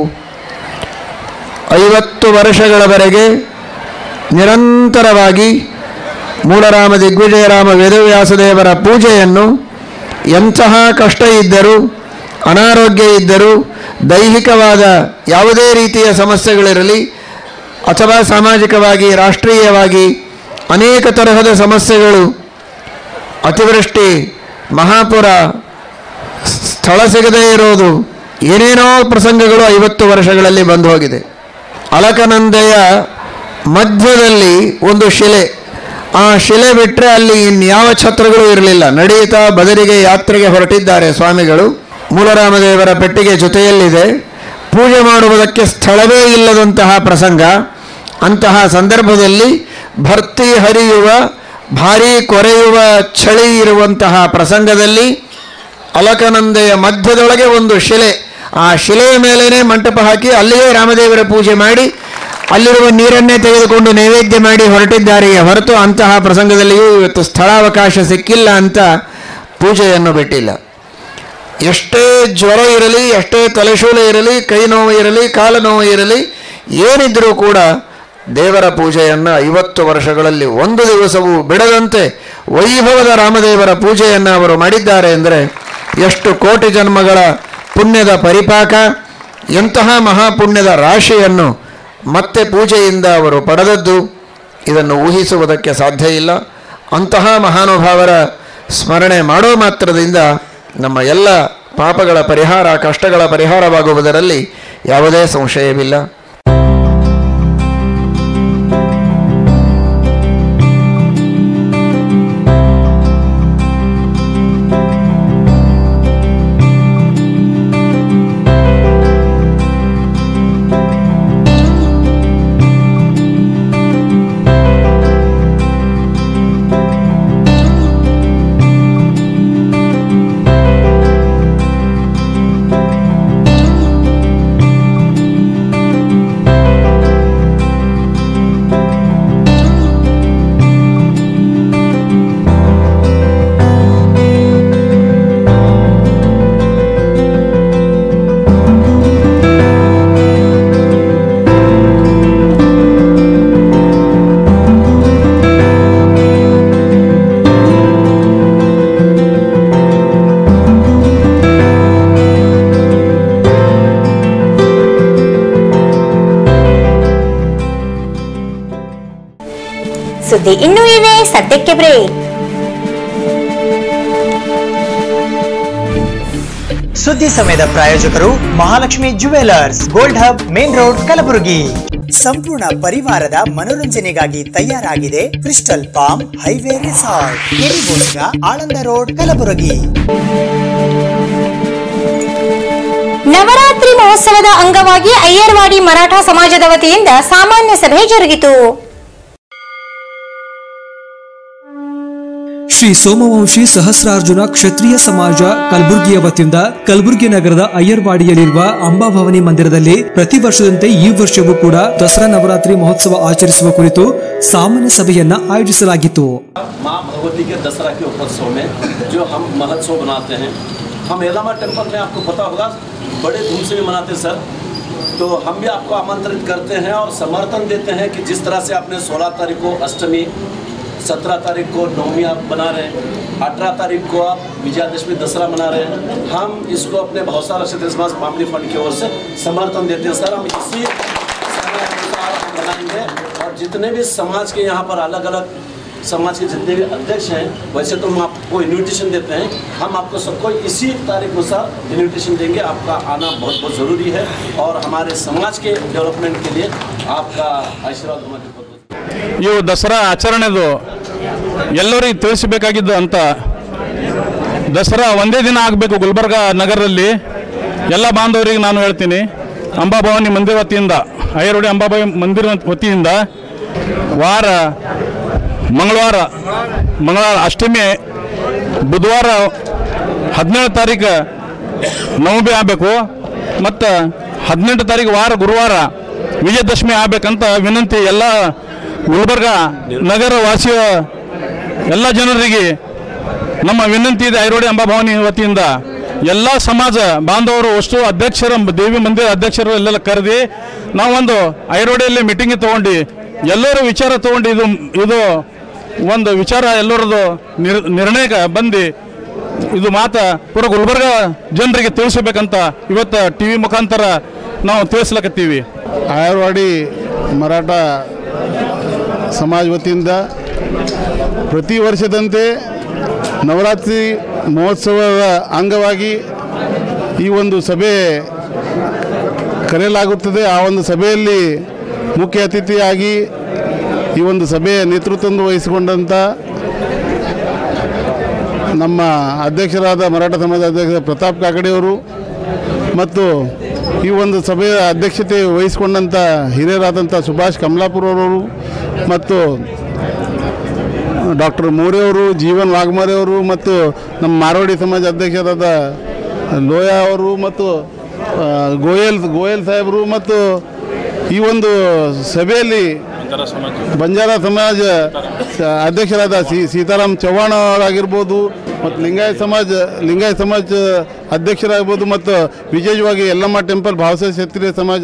ಐವತ್ತು ವರ್ಷಗಳವರೆಗೆ ನಿರಂತರವಾಗಿ ಮೂಲರಾಮ ದಿಗ್ವಿಜಯರಾಮ ವೇದವ್ಯಾಸದೇವರ ಪೂಜೆಯನ್ನು ಎಂತಹ ಕಷ್ಟ ಇದ್ದರೂ, ಅನಾರೋಗ್ಯ ಇದ್ದರೂ, ದೈಹಿಕವಾದ ಯಾವುದೇ ರೀತಿಯ ಸಮಸ್ಯೆಗಳಿರಲಿ ಅಥವಾ ಸಾಮಾಜಿಕವಾಗಿ ರಾಷ್ಟ್ರೀಯವಾಗಿ ಅನೇಕ ತರಹದ ಸಮಸ್ಯೆಗಳು, ಅತಿವೃಷ್ಟಿ, ಮಹಾಪುರ, ಸ್ಥಳ ಸಿಗದೇ ಇರೋದು, ಏನೇನೋ ಪ್ರಸಂಗಗಳು ಐವತ್ತು ವರ್ಷಗಳಲ್ಲಿ ಬಂದು ಹೋಗಿದೆ. ಅಲಕನಂದೆಯ ಮಧ್ಯದಲ್ಲಿ ಒಂದು ಶಿಲೆ, ಆ ಶಿಲೆ ಬಿಟ್ಟರೆ ಅಲ್ಲಿ ಇನ್ಯಾವ ಛತ್ರಗಳು ಇರಲಿಲ್ಲ. ನಡೆಯುತ್ತಾ ಬದರಿಗೆ ಯಾತ್ರೆಗೆ ಹೊರಟಿದ್ದಾರೆ ಸ್ವಾಮಿಗಳು. ಮೂಲರಾಮದೇವರ ಪೆಟ್ಟಿಗೆ ಜೊತೆಯಲ್ಲಿದೆ. ಪೂಜೆ ಮಾಡುವುದಕ್ಕೆ ಸ್ಥಳವೇ ಇಲ್ಲದಂತಹ ಪ್ರಸಂಗ. ಅಂತಹ ಸಂದರ್ಭದಲ್ಲಿ ಭರ್ತಿ ಹರಿಯುವ, ಭಾರೀ ಕೊರೆಯುವ ಚಳಿ ಇರುವಂತಹ ಪ್ರಸಂಗದಲ್ಲಿ ಅಲಕನಂದೆಯ ಮಧ್ಯದೊಳಗೆ ಒಂದು ಶಿಲೆ, ಆ ಶಿಲೆಯ ಮೇಲೇ ಮಂಟಪ ಹಾಕಿ ಅಲ್ಲಿಯೇ ರಾಮದೇವರ ಪೂಜೆ ಮಾಡಿ ಅಲ್ಲಿರುವ ನೀರನ್ನೇ ತೆಗೆದುಕೊಂಡು ನೈವೇದ್ಯ ಮಾಡಿ ಹೊರಟಿದ್ದಾರೆಯೇ ಹೊರತು ಅಂತಹ ಪ್ರಸಂಗದಲ್ಲಿಯೂ ಇವತ್ತು ಸ್ಥಳಾವಕಾಶ ಸಿಕ್ಕಿಲ್ಲ ಅಂತ ಪೂಜೆಯನ್ನು ಬಿಟ್ಟಿಲ್ಲ. ಎಷ್ಟೇ ಜ್ವರ ಇರಲಿ, ಎಷ್ಟೇ ತಲೆಶೂಲ ಇರಲಿ, ಕೈ ನೋವು ಇರಲಿ, ಕಾಲು ನೋವು ಇರಲಿ, ಏನಿದ್ರೂ ಕೂಡ ದೇವರ ಪೂಜೆಯನ್ನು ಐವತ್ತು ವರ್ಷಗಳಲ್ಲಿ ಒಂದು ದಿವಸವೂ ಬಿಡದಂತೆ ವೈಭವದ ರಾಮದೇವರ ಪೂಜೆಯನ್ನು ಅವರು ಮಾಡಿದ್ದಾರೆ ಅಂದರೆ ಎಷ್ಟು ಕೋಟಿ ಜನ್ಮಗಳ ಪುಣ್ಯದ ಪರಿಪಾಕ, ಎಂತಹ ಮಹಾಪುಣ್ಯದ ರಾಶಿಯನ್ನು ಮತ್ತೆ ಪೂಜೆಯಿಂದ ಅವರು ಪಡೆದದ್ದು, ಇದನ್ನು ಊಹಿಸುವುದಕ್ಕೆ ಸಾಧ್ಯ ಇಲ್ಲ. ಅಂತಹ ಮಹಾನುಭಾವರ ಸ್ಮರಣೆ ಮಾಡೋ ಮಾತ್ರದಿಂದ ನಮ್ಮ ಎಲ್ಲ ಪಾಪಗಳ ಪರಿಹಾರ, ಕಷ್ಟಗಳ ಪರಿಹಾರವಾಗುವುದರಲ್ಲಿ ಯಾವುದೇ ಸಂಶಯವಿಲ್ಲ. ಸುದ್ದಿ ಇನ್ನೂ ಇವೆ, ಸದ್ಯಕ್ಕೆ ಬ್ರೇಕ್. ಸುದ್ದಿ ಸಮಯದ ಪ್ರಾಯೋಜಕರು Mahalakshmi jewellers, gold hub, main road, Kalaburagi. ಸಂಪೂರ್ಣ ಪರಿವಾರದ ಮನೋರಂಜನೆಗಾಗಿ ತಯಾರಾಗಿದೆ ಕ್ರಿಸ್ಟಲ್ ಪಾಮ್ ಹೈವೇ ರೆಸಾರ್ಟ್, ಕೆರಿಗೋಸ್ಗ, ಆಳಂದ ರೋಡ್, ಕಲಬುರಗಿ. ನವರಾತ್ರಿ ಮಹೋತ್ಸವದ ಅಂಗವಾಗಿ ಅಯ್ಯರ್ವಾಡಿ ಮರಾಠ ಸಮಾಜದ ವತಿಯಿಂದ ಸಾಮಾನ್ಯ ಸಭೆ ಜರುಗಿತು. ಶ್ರೀ ಸೋಮವಂಶಿ ಸಹಸ್ರಾರ್ಜುನ ಕ್ಷತ್ರಿಯ ಸಮಾಜ ಕಲಬುರಗಿಯ ವತಿಯಿಂದ ಕಲಬುರಗಿ ನಗರದ ಅಯ್ಯರ್ವಾಡಿಯಲ್ಲಿರುವ ಅಂಬಾಭವಾನಿ ಮಂದಿರದಲ್ಲಿ ಪ್ರತಿ ವರ್ಷದಂತೆ ಈ ವರ್ಷವೂ ಕೂಡ ದಸರಾ ನವರಾತ್ರಿ ಮಹೋತ್ಸವ ಆಚರಿಸುವ ಕುರಿತು ಸಾಮಾನ್ಯ ಸಭೆಯನ್ನ ಆಯೋಜಿಸಲಾಗಿತ್ತು. माँ भगवती के दसरा के उत्सव में जो हम महोत्सव बनाते हैं, हम एलामा टेम्पल में आपको पता होगा बड़े धूम से भी मनाते हैं सर। तो हम भी आपको आमंत्रित करते हैं और समर्थन देते हैं कि जिस तरह से आपने सोलह तारीख को अष्टमी, सत्रह तारीख को नवमी आप बना रहे हैं, अठारह तारीख को आप विजयादशमी दसरा मना रहे हैं, हम इसको अपने भवसार क्षत्रिय समाज फैमिली फंड की ओर से समर्थन देते हैं सर। हम इसी समय अनुसार बनाएंगे और जितने भी समाज के यहाँ पर अलग अलग समाज के जितने भी अध्यक्ष हैं, वैसे तो हम आपको इन्विटेशन देते हैं, हम आपको सबको इसी तारीख अनुसार इन्विटेशन देंगे। आपका आना बहुत बहुत ज़रूरी है और हमारे समाज के डेवलपमेंट के लिए आपका आशीर्वाद हमारे बहुत। ಇವು ದಸರಾ ಆಚರಣೆದು ಎಲ್ಲರಿಗೆ ತಿಳಿಸಬೇಕಾಗಿದ್ದು ಅಂತ, ದಸರಾ ಒಂದೇ ದಿನ ಆಗಬೇಕು ಗುಲ್ಬರ್ಗ ನಗರದಲ್ಲಿ. ಎಲ್ಲ ಬಾಂಧವರಿಗೆ ನಾನು ಹೇಳ್ತೀನಿ, ಅಂಬಾಭವಾನಿ ಮಂದಿರ ವತಿಯಿಂದ, ಅಯ್ಯರ್ವಾಡಿ ಅಂಬಾಭವಾನಿ ಮಂದಿರ ವತಿಯಿಂದ ವಾರ ಮಂಗಳವಾರ ಮಂಗಳವಾರ ಅಷ್ಟಮಿ, ಬುಧವಾರ ಹದಿನೇಳು ತಾರೀಕು ನವಮಿ ಆಗಬೇಕು ಮತ್ತು ಹದಿನೆಂಟು ತಾರೀಕು ವಾರ ಗುರುವಾರ ವಿಜಯದಶಮಿ ಆಗಬೇಕಂತ ವಿನಂತಿ ಎಲ್ಲ ಗುಲ್ಬರ್ಗ ನಗರ ವಾಸಿಯ ಎಲ್ಲ ಜನರಿಗೆ ನಮ್ಮ ವಿನಂತಿ ಇದೆ. ಅಯ್ಯರ್ವಾಡಿ ಅಂಬಾಭವಾನಿ ವತಿಯಿಂದ ಎಲ್ಲ ಸಮಾಜ ಬಾಂಧವರು ಅಷ್ಟು ಅಧ್ಯಕ್ಷರ, ದೇವಿ ಮಂದಿರ ಅಧ್ಯಕ್ಷರು ಎಲ್ಲೆಲ್ಲ ಕರೆದಿ ನಾವೊಂದು ಅಯ್ಯರ್ವಾಡಿಯಲ್ಲಿ ಮೀಟಿಂಗ್ ತೊಗೊಂಡು ಎಲ್ಲರೂ ವಿಚಾರ ತೊಗೊಂಡು ಇದು ಇದು ಒಂದು ವಿಚಾರ ಎಲ್ಲರದು ನಿರ್ ನಿರ್ಣಯಕ್ಕೆ ಬಂದು ಇದು ಮಾತು ಪೂರ ಗುಲ್ಬರ್ಗ ಜನರಿಗೆ ತಿಳಿಸಬೇಕಂತ ಇವತ್ತು ಟಿ ವಿ ಮುಖಾಂತರ ನಾವು ತಿಳಿಸ್ಲಕತ್ತೀವಿ. ಅಯ್ಯರ್ವಾಡಿ ಮರಾಠ ಸಮಾಜ ವತಿಯಿಂದ ಪ್ರತಿ ವರ್ಷದಂತೆ ನವರಾತ್ರಿ ಮಹೋತ್ಸವದ ಅಂಗವಾಗಿ ಈ ಒಂದು ಸಭೆ ಕರೆಯಲಾಗುತ್ತದೆ. ಆ ಒಂದು ಸಭೆಯಲ್ಲಿ ಮುಖ್ಯ ಅತಿಥಿಯಾಗಿ ಈ ಒಂದು ಸಭೆಯ ನೇತೃತ್ವವನ್ನು ವಹಿಸಿಕೊಂಡಂಥ ನಮ್ಮ ಅಧ್ಯಕ್ಷರಾದ ಮರಾಠ ಸಮಾಜ ಅಧ್ಯಕ್ಷ ಪ್ರತಾಪ್ ಕಾಕಡೆಯವರು ಮತ್ತು ಈ ಒಂದು ಸಭೆಯ ಅಧ್ಯಕ್ಷತೆ ವಹಿಸಿಕೊಂಡಂಥ ಹಿರಿಯರಾದಂಥ ಸುಭಾಷ್ ಕಮಲಾಪುರವರು ಮತ್ತು ಡಾಕ್ಟರ್ ಮೌರ್ಯವರು, ಜೀವನ್ ವಾಘಮಾರೆಯವರು ಮತ್ತು ನಮ್ಮ ಮಾರವಾಡಿ ಸಮಾಜ ಅಧ್ಯಕ್ಷರಾದ ಲೋಯಾ ಅವರು ಮತ್ತು ಗೋಯಲ್ ಗೋಯಲ್ ಸಾಹೇಬರು ಮತ್ತು ಈ ಒಂದು ಸಭೆಯಲ್ಲಿ ಬಂಜಾರ ಸಮಾಜ ಅಧ್ಯಕ್ಷರಾದ ಸಿ ಸೀತಾರಾಮ್ ಚವ್ಹಾಣ್ ಅವರಾಗಿರ್ಬೋದು ಮತ್ತು ಲಿಂಗಾಯತ ಸಮಾಜ ಲಿಂಗಾಯತ ಸಮಾಜ ಅಧ್ಯಕ್ಷರಾಗ್ಬೋದು ಮತ್ತು ವಿಶೇಷವಾಗಿ ಯಲ್ಲಮ್ಮ ಟೆಂಪಲ್ ಭಾವಸಾಯ ಕ್ಷತ್ರಿಯ ಸಮಾಜ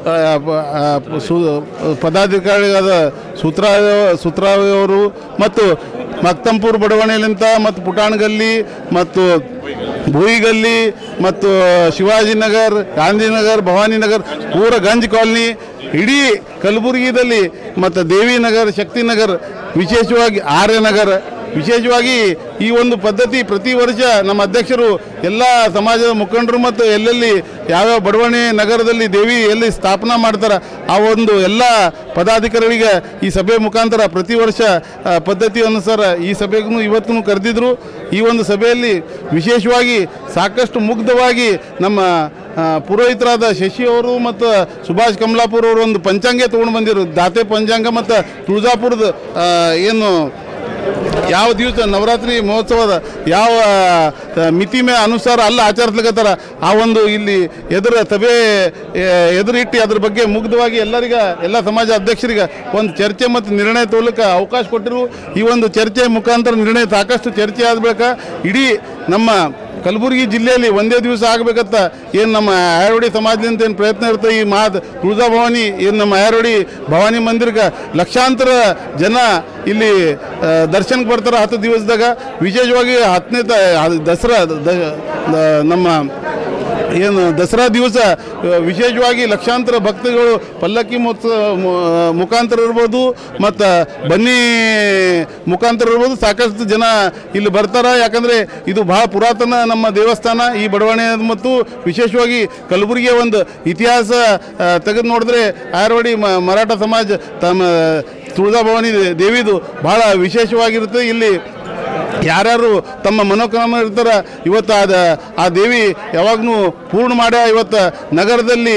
ಪದಾಧಿಕಾರಿಯಾದ ಸೂತ್ರಾವ ಸೂತ್ರಾವಿಯವರು ಮತ್ತು ಮಕ್ತಂಪುರ್ ಬಡಾವಣೆಯಲ್ಲಿಂತ ಮತ್ತು ಪುಟಾಣಗಲ್ಲಿ ಮತ್ತು ಭೂಯಿಗಲ್ಲಿ ಮತ್ತು ಶಿವಾಜಿನಗರ್, ಗಾಂಧಿನಗರ್, ಭವಾನಿನಗರ್, ಪೂರ ಗಂಜ್ ಕಾಲನಿ, ಇಡೀ ಕಲಬುರಗಿದಲ್ಲಿ ಮತ್ತು ದೇವಿನಗರ್, ಶಕ್ತಿನಗರ್, ವಿಶೇಷವಾಗಿ ಆರ್ಯನಗರ, ವಿಶೇಷವಾಗಿ ಈ ಒಂದು ಪದ್ಧತಿ ಪ್ರತಿ ವರ್ಷ ನಮ್ಮ ಅಧ್ಯಕ್ಷರು ಎಲ್ಲ ಸಮಾಜದ ಮುಖಂಡರು ಮತ್ತು ಎಲ್ಲೆಲ್ಲಿ ಯಾವ್ಯಾವ ಬಡಾವಣೆ ನಗರದಲ್ಲಿ ದೇವಿ ಎಲ್ಲಿ ಸ್ಥಾಪನಾ ಮಾಡ್ತಾರೆ ಆ ಒಂದು ಎಲ್ಲ ಪದಾಧಿಕಾರಿಗಳಿಗೆ ಈ ಸಭೆ ಮುಖಾಂತರ ಪ್ರತಿ ವರ್ಷ ಪದ್ಧತಿ ಅನುಸಾರ ಈ ಸಭೆಗೂ ಇವತ್ತೂ ಕರೆದಿದ್ರು. ಈ ಒಂದು ಸಭೆಯಲ್ಲಿ ವಿಶೇಷವಾಗಿ ಸಾಕಷ್ಟು ಮುಗ್ಧವಾಗಿ ನಮ್ಮ ಪುರೋಹಿತರಾದ ಶಶಿಯವರು ಮತ್ತು ಸುಭಾಷ್ ಕಮಲಾಪುರ ಅವರು ಒಂದು ಪಂಚಾಂಗ ತೊಗೊಂಡು ಬಂದಿರು. ದಾತೆ ಪಂಚಾಂಗ ಮತ್ತು ತುಳಜಾಪುರದ ಏನು ಯಾವ ದಿವಸ ನವರಾತ್ರಿ ಮಹೋತ್ಸವದ ಯಾವ ಮಿತಿ ಮೇ ಅನುಸಾರ ಅಲ್ಲ ಆಚರಿಸ್ಲಿಕ್ಕತ್ತಾರ ಆ ಒಂದು ಇಲ್ಲಿ ಎದುರು ಸಭೆ ಎದುರಿಟ್ಟು ಅದ್ರ ಬಗ್ಗೆ ಮುಗ್ಧವಾಗಿ ಎಲ್ಲರಿಗ ಎಲ್ಲ ಸಮಾಜ ಅಧ್ಯಕ್ಷರಿಗೆ ಒಂದು ಚರ್ಚೆ ಮತ್ತು ನಿರ್ಣಯ ತಗೊಳ್ಳಕ್ಕೆ ಅವಕಾಶ ಕೊಟ್ಟರು. ಈ ಒಂದು ಚರ್ಚೆ ಮುಖಾಂತರ ನಿರ್ಣಯ ಸಾಕಷ್ಟು ಚರ್ಚೆ ಆದ ಬಳಿಕ ಇಡೀ ನಮ್ಮ ಕಲಬುರಗಿ ಜಿಲ್ಲೆಯಲ್ಲಿ ಒಂದೇ ದಿವಸ ಆಗಬೇಕಂತ ಏನು ನಮ್ಮ ಅಯ್ಯರ್ವಾಡಿ ಸಮಾಜದಿಂದ ಏನು ಪ್ರಯತ್ನ ಇರುತ್ತೆ. ಈ ಮಹಾ ತುಳಜಾ ಭವಾನಿ ಏನು ನಮ್ಮ ಅಯ್ಯರ್ವಾಡಿ ಭವಾನಿ ಮಂದಿರಕ್ಕೆ ಲಕ್ಷಾಂತರ ಜನ ಇಲ್ಲಿ ದರ್ಶನಕ್ಕೆ ಬರ್ತಾರೆ ಹತ್ತು ದಿವಸದಾಗ. ವಿಶೇಷವಾಗಿ ಹತ್ತನೇ ತ ದಸರಾ ನಮ್ಮ ಏನು ದಸರಾ ದಿವಸ ವಿಶೇಷವಾಗಿ ಲಕ್ಷಾಂತರ ಭಕ್ತಗಳು ಪಲ್ಲಕ್ಕಿ ಮುಖಾಂತರ ಇರ್ಬೋದು ಮತ್ತು ಬನ್ನಿ ಮುಖಾಂತರ ಇರ್ಬೋದು ಸಾಕಷ್ಟು ಜನ ಇಲ್ಲಿ ಬರ್ತಾರೆ. ಯಾಕಂದರೆ ಇದು ಬಹಳ ಪುರಾತನ ನಮ್ಮ ದೇವಸ್ಥಾನ ಈ ಬಡಾವಣೆ ಮತ್ತು ವಿಶೇಷವಾಗಿ ಕಲಬುರಗಿಯ ಒಂದು ಇತಿಹಾಸ ತೆಗೆದು ನೋಡಿದ್ರೆ ಆರ್ವಾಡಿ ಮರಾಠ ಸಮಾಜ ತಮ್ಮ ತುಳಜಾಭವಾನಿ ದೇವಿದು ಬಹಳ ವಿಶೇಷವಾಗಿರುತ್ತೆ. ಇಲ್ಲಿ ಯಾರ್ಯಾರು ತಮ್ಮ ಮನೋಕಾಮ ಇರ್ತಾರೆ ಇವತ್ತು ಅದ ಆ ದೇವಿ ಯಾವಾಗಲೂ ಪೂರ್ಣ ಮಾಡ್ಯ ಇವತ್ತು ನಗರದಲ್ಲಿ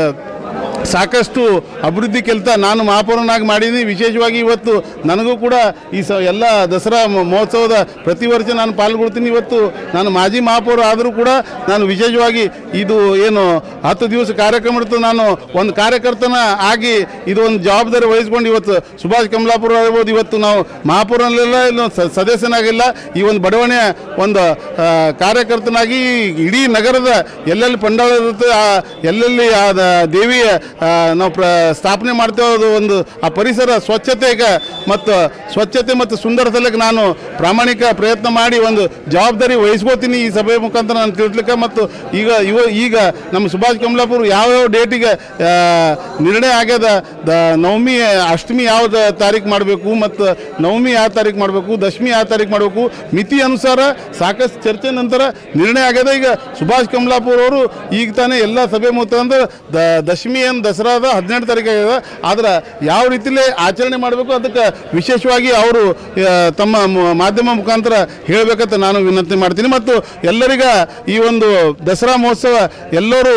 ಸಾಕಷ್ಟು ಅಭಿವೃದ್ಧಿ ಕೆಲಸ ನಾನು ಮಹಾಪೌರನಾಗಿ ಮಾಡೀನಿ. ವಿಶೇಷವಾಗಿ ಇವತ್ತು ನನಗೂ ಕೂಡ ಈ ಸ ಎಲ್ಲ ದಸರಾ ಮಹೋತ್ಸವದ ಪ್ರತಿ ವರ್ಷ ನಾನು ಪಾಲ್ಗೊಳ್ತೀನಿ. ಇವತ್ತು ನಾನು ಮಾಜಿ ಮಹಾಪೌರ ಆದರೂ ಕೂಡ ನಾನು ವಿಶೇಷವಾಗಿ ಇದು ಏನು ಹತ್ತು ದಿವಸ ಕಾರ್ಯಕ್ರಮ ಇರ್ತದೆ, ನಾನು ಒಂದು ಕಾರ್ಯಕರ್ತನ ಆಗಿ ಇದು ಒಂದು ಜವಾಬ್ದಾರಿ ವಹಿಸ್ಕೊಂಡು ಇವತ್ತು ಸುಭಾಷ್ ಕಮಲಾಪುರ ಇರ್ಬೋದು, ಇವತ್ತು ನಾವು ಮಹಾಪೌರನಲ್ಲೆಲ್ಲ ಇಲ್ಲ ಸದಸ್ಯನಾಗಿಲ್ಲ, ಈ ಒಂದು ಬಡಾವಣೆಯ ಒಂದು ಕಾರ್ಯಕರ್ತನಾಗಿ ಇಡೀ ನಗರದ ಎಲ್ಲೆಲ್ಲಿ ಪಂಡಾಳ ಇರುತ್ತೆ ಆ ಎಲ್ಲೆಲ್ಲಿ ಆ ದೇವಿಯ ನಾವು ಪ್ರ ಸ್ಥಾಪನೆ ಮಾಡ್ತೇವೆ ಅದು ಒಂದು ಆ ಪರಿಸರ ಸ್ವಚ್ಛತೆಗೆ ಮತ್ತು ಸ್ವಚ್ಛತೆ ಮತ್ತು ಸುಂದರ ಸಲಕ್ಕೆ ನಾನು ಪ್ರಾಮಾಣಿಕ ಪ್ರಯತ್ನ ಮಾಡಿ ಒಂದು ಜವಾಬ್ದಾರಿ ವಹಿಸ್ಕೋತೀನಿ ಈ ಸಭೆ ಮುಖಾಂತರ ನಾನು ತಿಳಿಸ್ಲಿಕ್ಕೆ. ಮತ್ತು ಈಗ ಇವ ಈಗ ನಮ್ಮ ಸುಭಾಷ್ ಕಮಲಾಪುರ ಯಾವ್ಯಾವ ಡೇಟಿಗೆ ನಿರ್ಣಯ ಆಗ್ಯದ, ದ ನವಮಿ ಅಷ್ಟಮಿ ಯಾವ ತಾರೀಕು ಮಾಡಬೇಕು ಮತ್ತು ನವಮಿ ಯಾವ ತಾರೀಕು ಮಾಡಬೇಕು, ದಶಮಿ ಯಾವ ತಾರೀಕು ಮಾಡಬೇಕು, ಮಿತಿ ಅನುಸಾರ ಸಾಕಷ್ಟು ಚರ್ಚೆ ನಂತರ ನಿರ್ಣಯ ಆಗ್ಯದ. ಈಗ ಸುಭಾಷ್ ಕಮಲಾಪುರ ಅವರು ಈಗ ತಾನೇ ಎಲ್ಲ ಸಭೆ ಮುಖಾಂತರ ದ ದಶಮಿ ಏನು ದಸರಾದ ಹದಿನೆಂಟು ತಾರೀಕು ಆಗ್ಯದ, ಆದ್ರೆ ಯಾವ ರೀತಿಲೇ ಆಚರಣೆ ಮಾಡಬೇಕು ಅದಕ್ಕೆ ವಿಶೇಷವಾಗಿ ಅವರು ತಮ್ಮ ಮಾಧ್ಯಮ ಮುಖಾಂತರ ಹೇಳಬೇಕಂತ ನಾನು ವಿನಂತಿ ಮಾಡ್ತೀನಿ. ಮತ್ತು ಎಲ್ಲರಿಗ ಈ ಒಂದು ದಸರಾ ಮಹೋತ್ಸವ ಎಲ್ಲರೂ